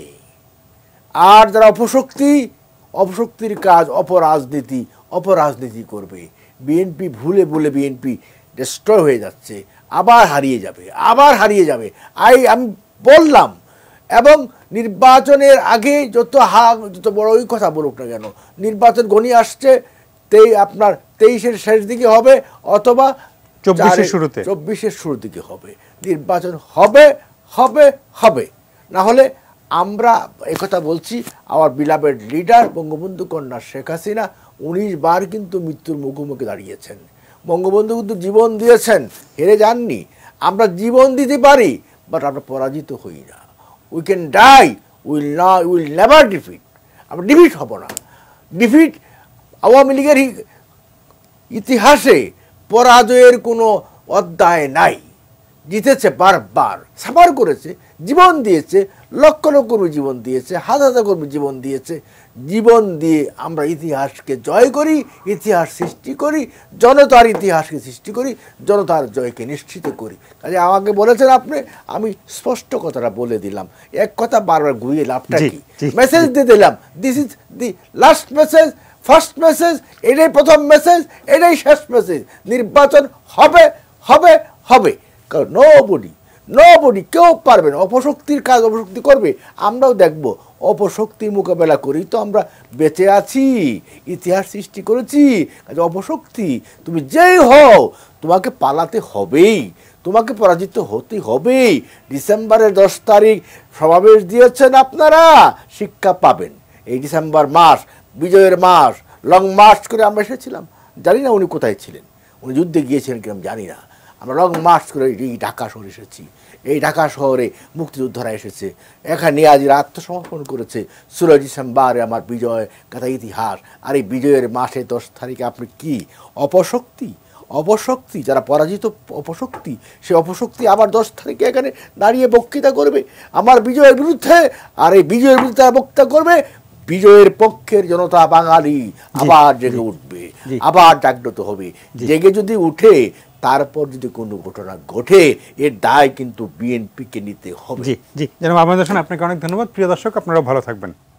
আর যারা অপশক্তির কাজ অপরাজনীতি করবে। বিএনপি ভুলে বিএনপি ডিস্ট্রয় হয়ে যাচ্ছে, আবার হারিয়ে যাবে। আমি বললাম, এবং নির্বাচনের আগে যত বড়ই কথা বলুক না কেন, নির্বাচন ঘনিয়ে আসছে, আপনার 23-এর শেষ দিকে হবে, অথবা 24-এর শুরুর দিকে হবে। নির্বাচন হবে। না হলে আমরা একথা বলছি, আমার বিলাভেড লিডার বঙ্গবন্ধু কন্যা শেখ হাসিনা 19 বার কিন্তু মৃত্যুর মুখোমুখি দাঁড়িয়েছেন। বঙ্গবন্ধু কিন্তু জীবন দিয়েছেন, হেরে যাননি। আমরা জীবন দিতে পারি, বাট আমরা পরাজিত হই না। We can die, will never defeat. আমরা ডিফিট হব না। ডিফিট আওয়ামী লীগের ইতিহাসে পরাজয়ের কোনো অধ্যায় নাই। জিতেছে, বারবার সাফার করেছে, জীবন দিয়েছে, লক্ষ কর্মী জীবন দিয়েছে, হাজার কর্মী জীবন দিয়েছে। জীবন দিয়ে আমরা ইতিহাসকে জয় করি, ইতিহাস সৃষ্টি করি, জনতার ইতিহাসকে সৃষ্টি করি, জনতার জয়কে নিশ্চিত করি। কাজে আমাকে বলেছেন আপনি, আমি স্পষ্ট কথাটা বলে দিলাম। এক কথা বারবার ঘুরিয়ে লাভটা কি, মেসেজ দিয়ে দিলাম, this is the last message, first message, এটাই প্রথম মেসেজ, এটাই শেষ মেসেজ। নির্বাচন হবে। কারণ নোবডি কেউ পারবে না। অপশক্তির কাজ অপশক্তি করবে, আমরাও দেখব। অপশক্তির মোকাবেলা করি তো আমরা বেঁচে আছি, ইতিহাস সৃষ্টি করেছি। অপশক্তি তুমি যেই হও, তোমাকে পালাতে হবেই, তোমাকে পরাজিত হতে হবেই। ডিসেম্বরের 10 তারিখ সমাবেশ দিয়েছেন আপনারা, শিক্ষা পাবেন। এই ডিসেম্বর মাস, বিজয়ের মাস, লং মার্চ করে আমরা এসেছিলাম। জানি না উনি কোথায় ছিলেন, উনি যুদ্ধে গিয়েছিলেন কিনা জানি না। আমরা লং মার্চ করে এই ঢাকা শহরে এসেছি। এই ঢাকা শহরে মুক্তিযোদ্ধারা এসেছে, এখানে আজরা আত্মসমর্পণ করেছে। 16 ডিসেম্বরে আমার বিজয় কথা ইতিহাস। আর এই বিজয়ের মাসে 10 তারিখে আপনি কি অপশক্তি যারা পরাজিত অপশক্তি, সে অপশক্তি আবার 10 তারিখে এখানে দাঁড়িয়ে বক্তৃতা করবে আমার বিজয়ের বিরুদ্ধে। আর এই বিজয়ের বিরুদ্ধে বক্তৃতা করবে, বিজয়ের পক্ষের জনতা বাঙালি আবার জেগে উঠবে, আবার জাগ্রত হবে। জেগে যদি উঠে, তারপর যদি কোনো ঘটনা ঘটে, এর দায় কিন্তু বিএনপিকে নিতে হবে। জি, জনাব আহমেদ হোসেন, আপনাকে অনেক ধন্যবাদ। প্রিয় দর্শক, আপনারাও ভালো থাকবেন।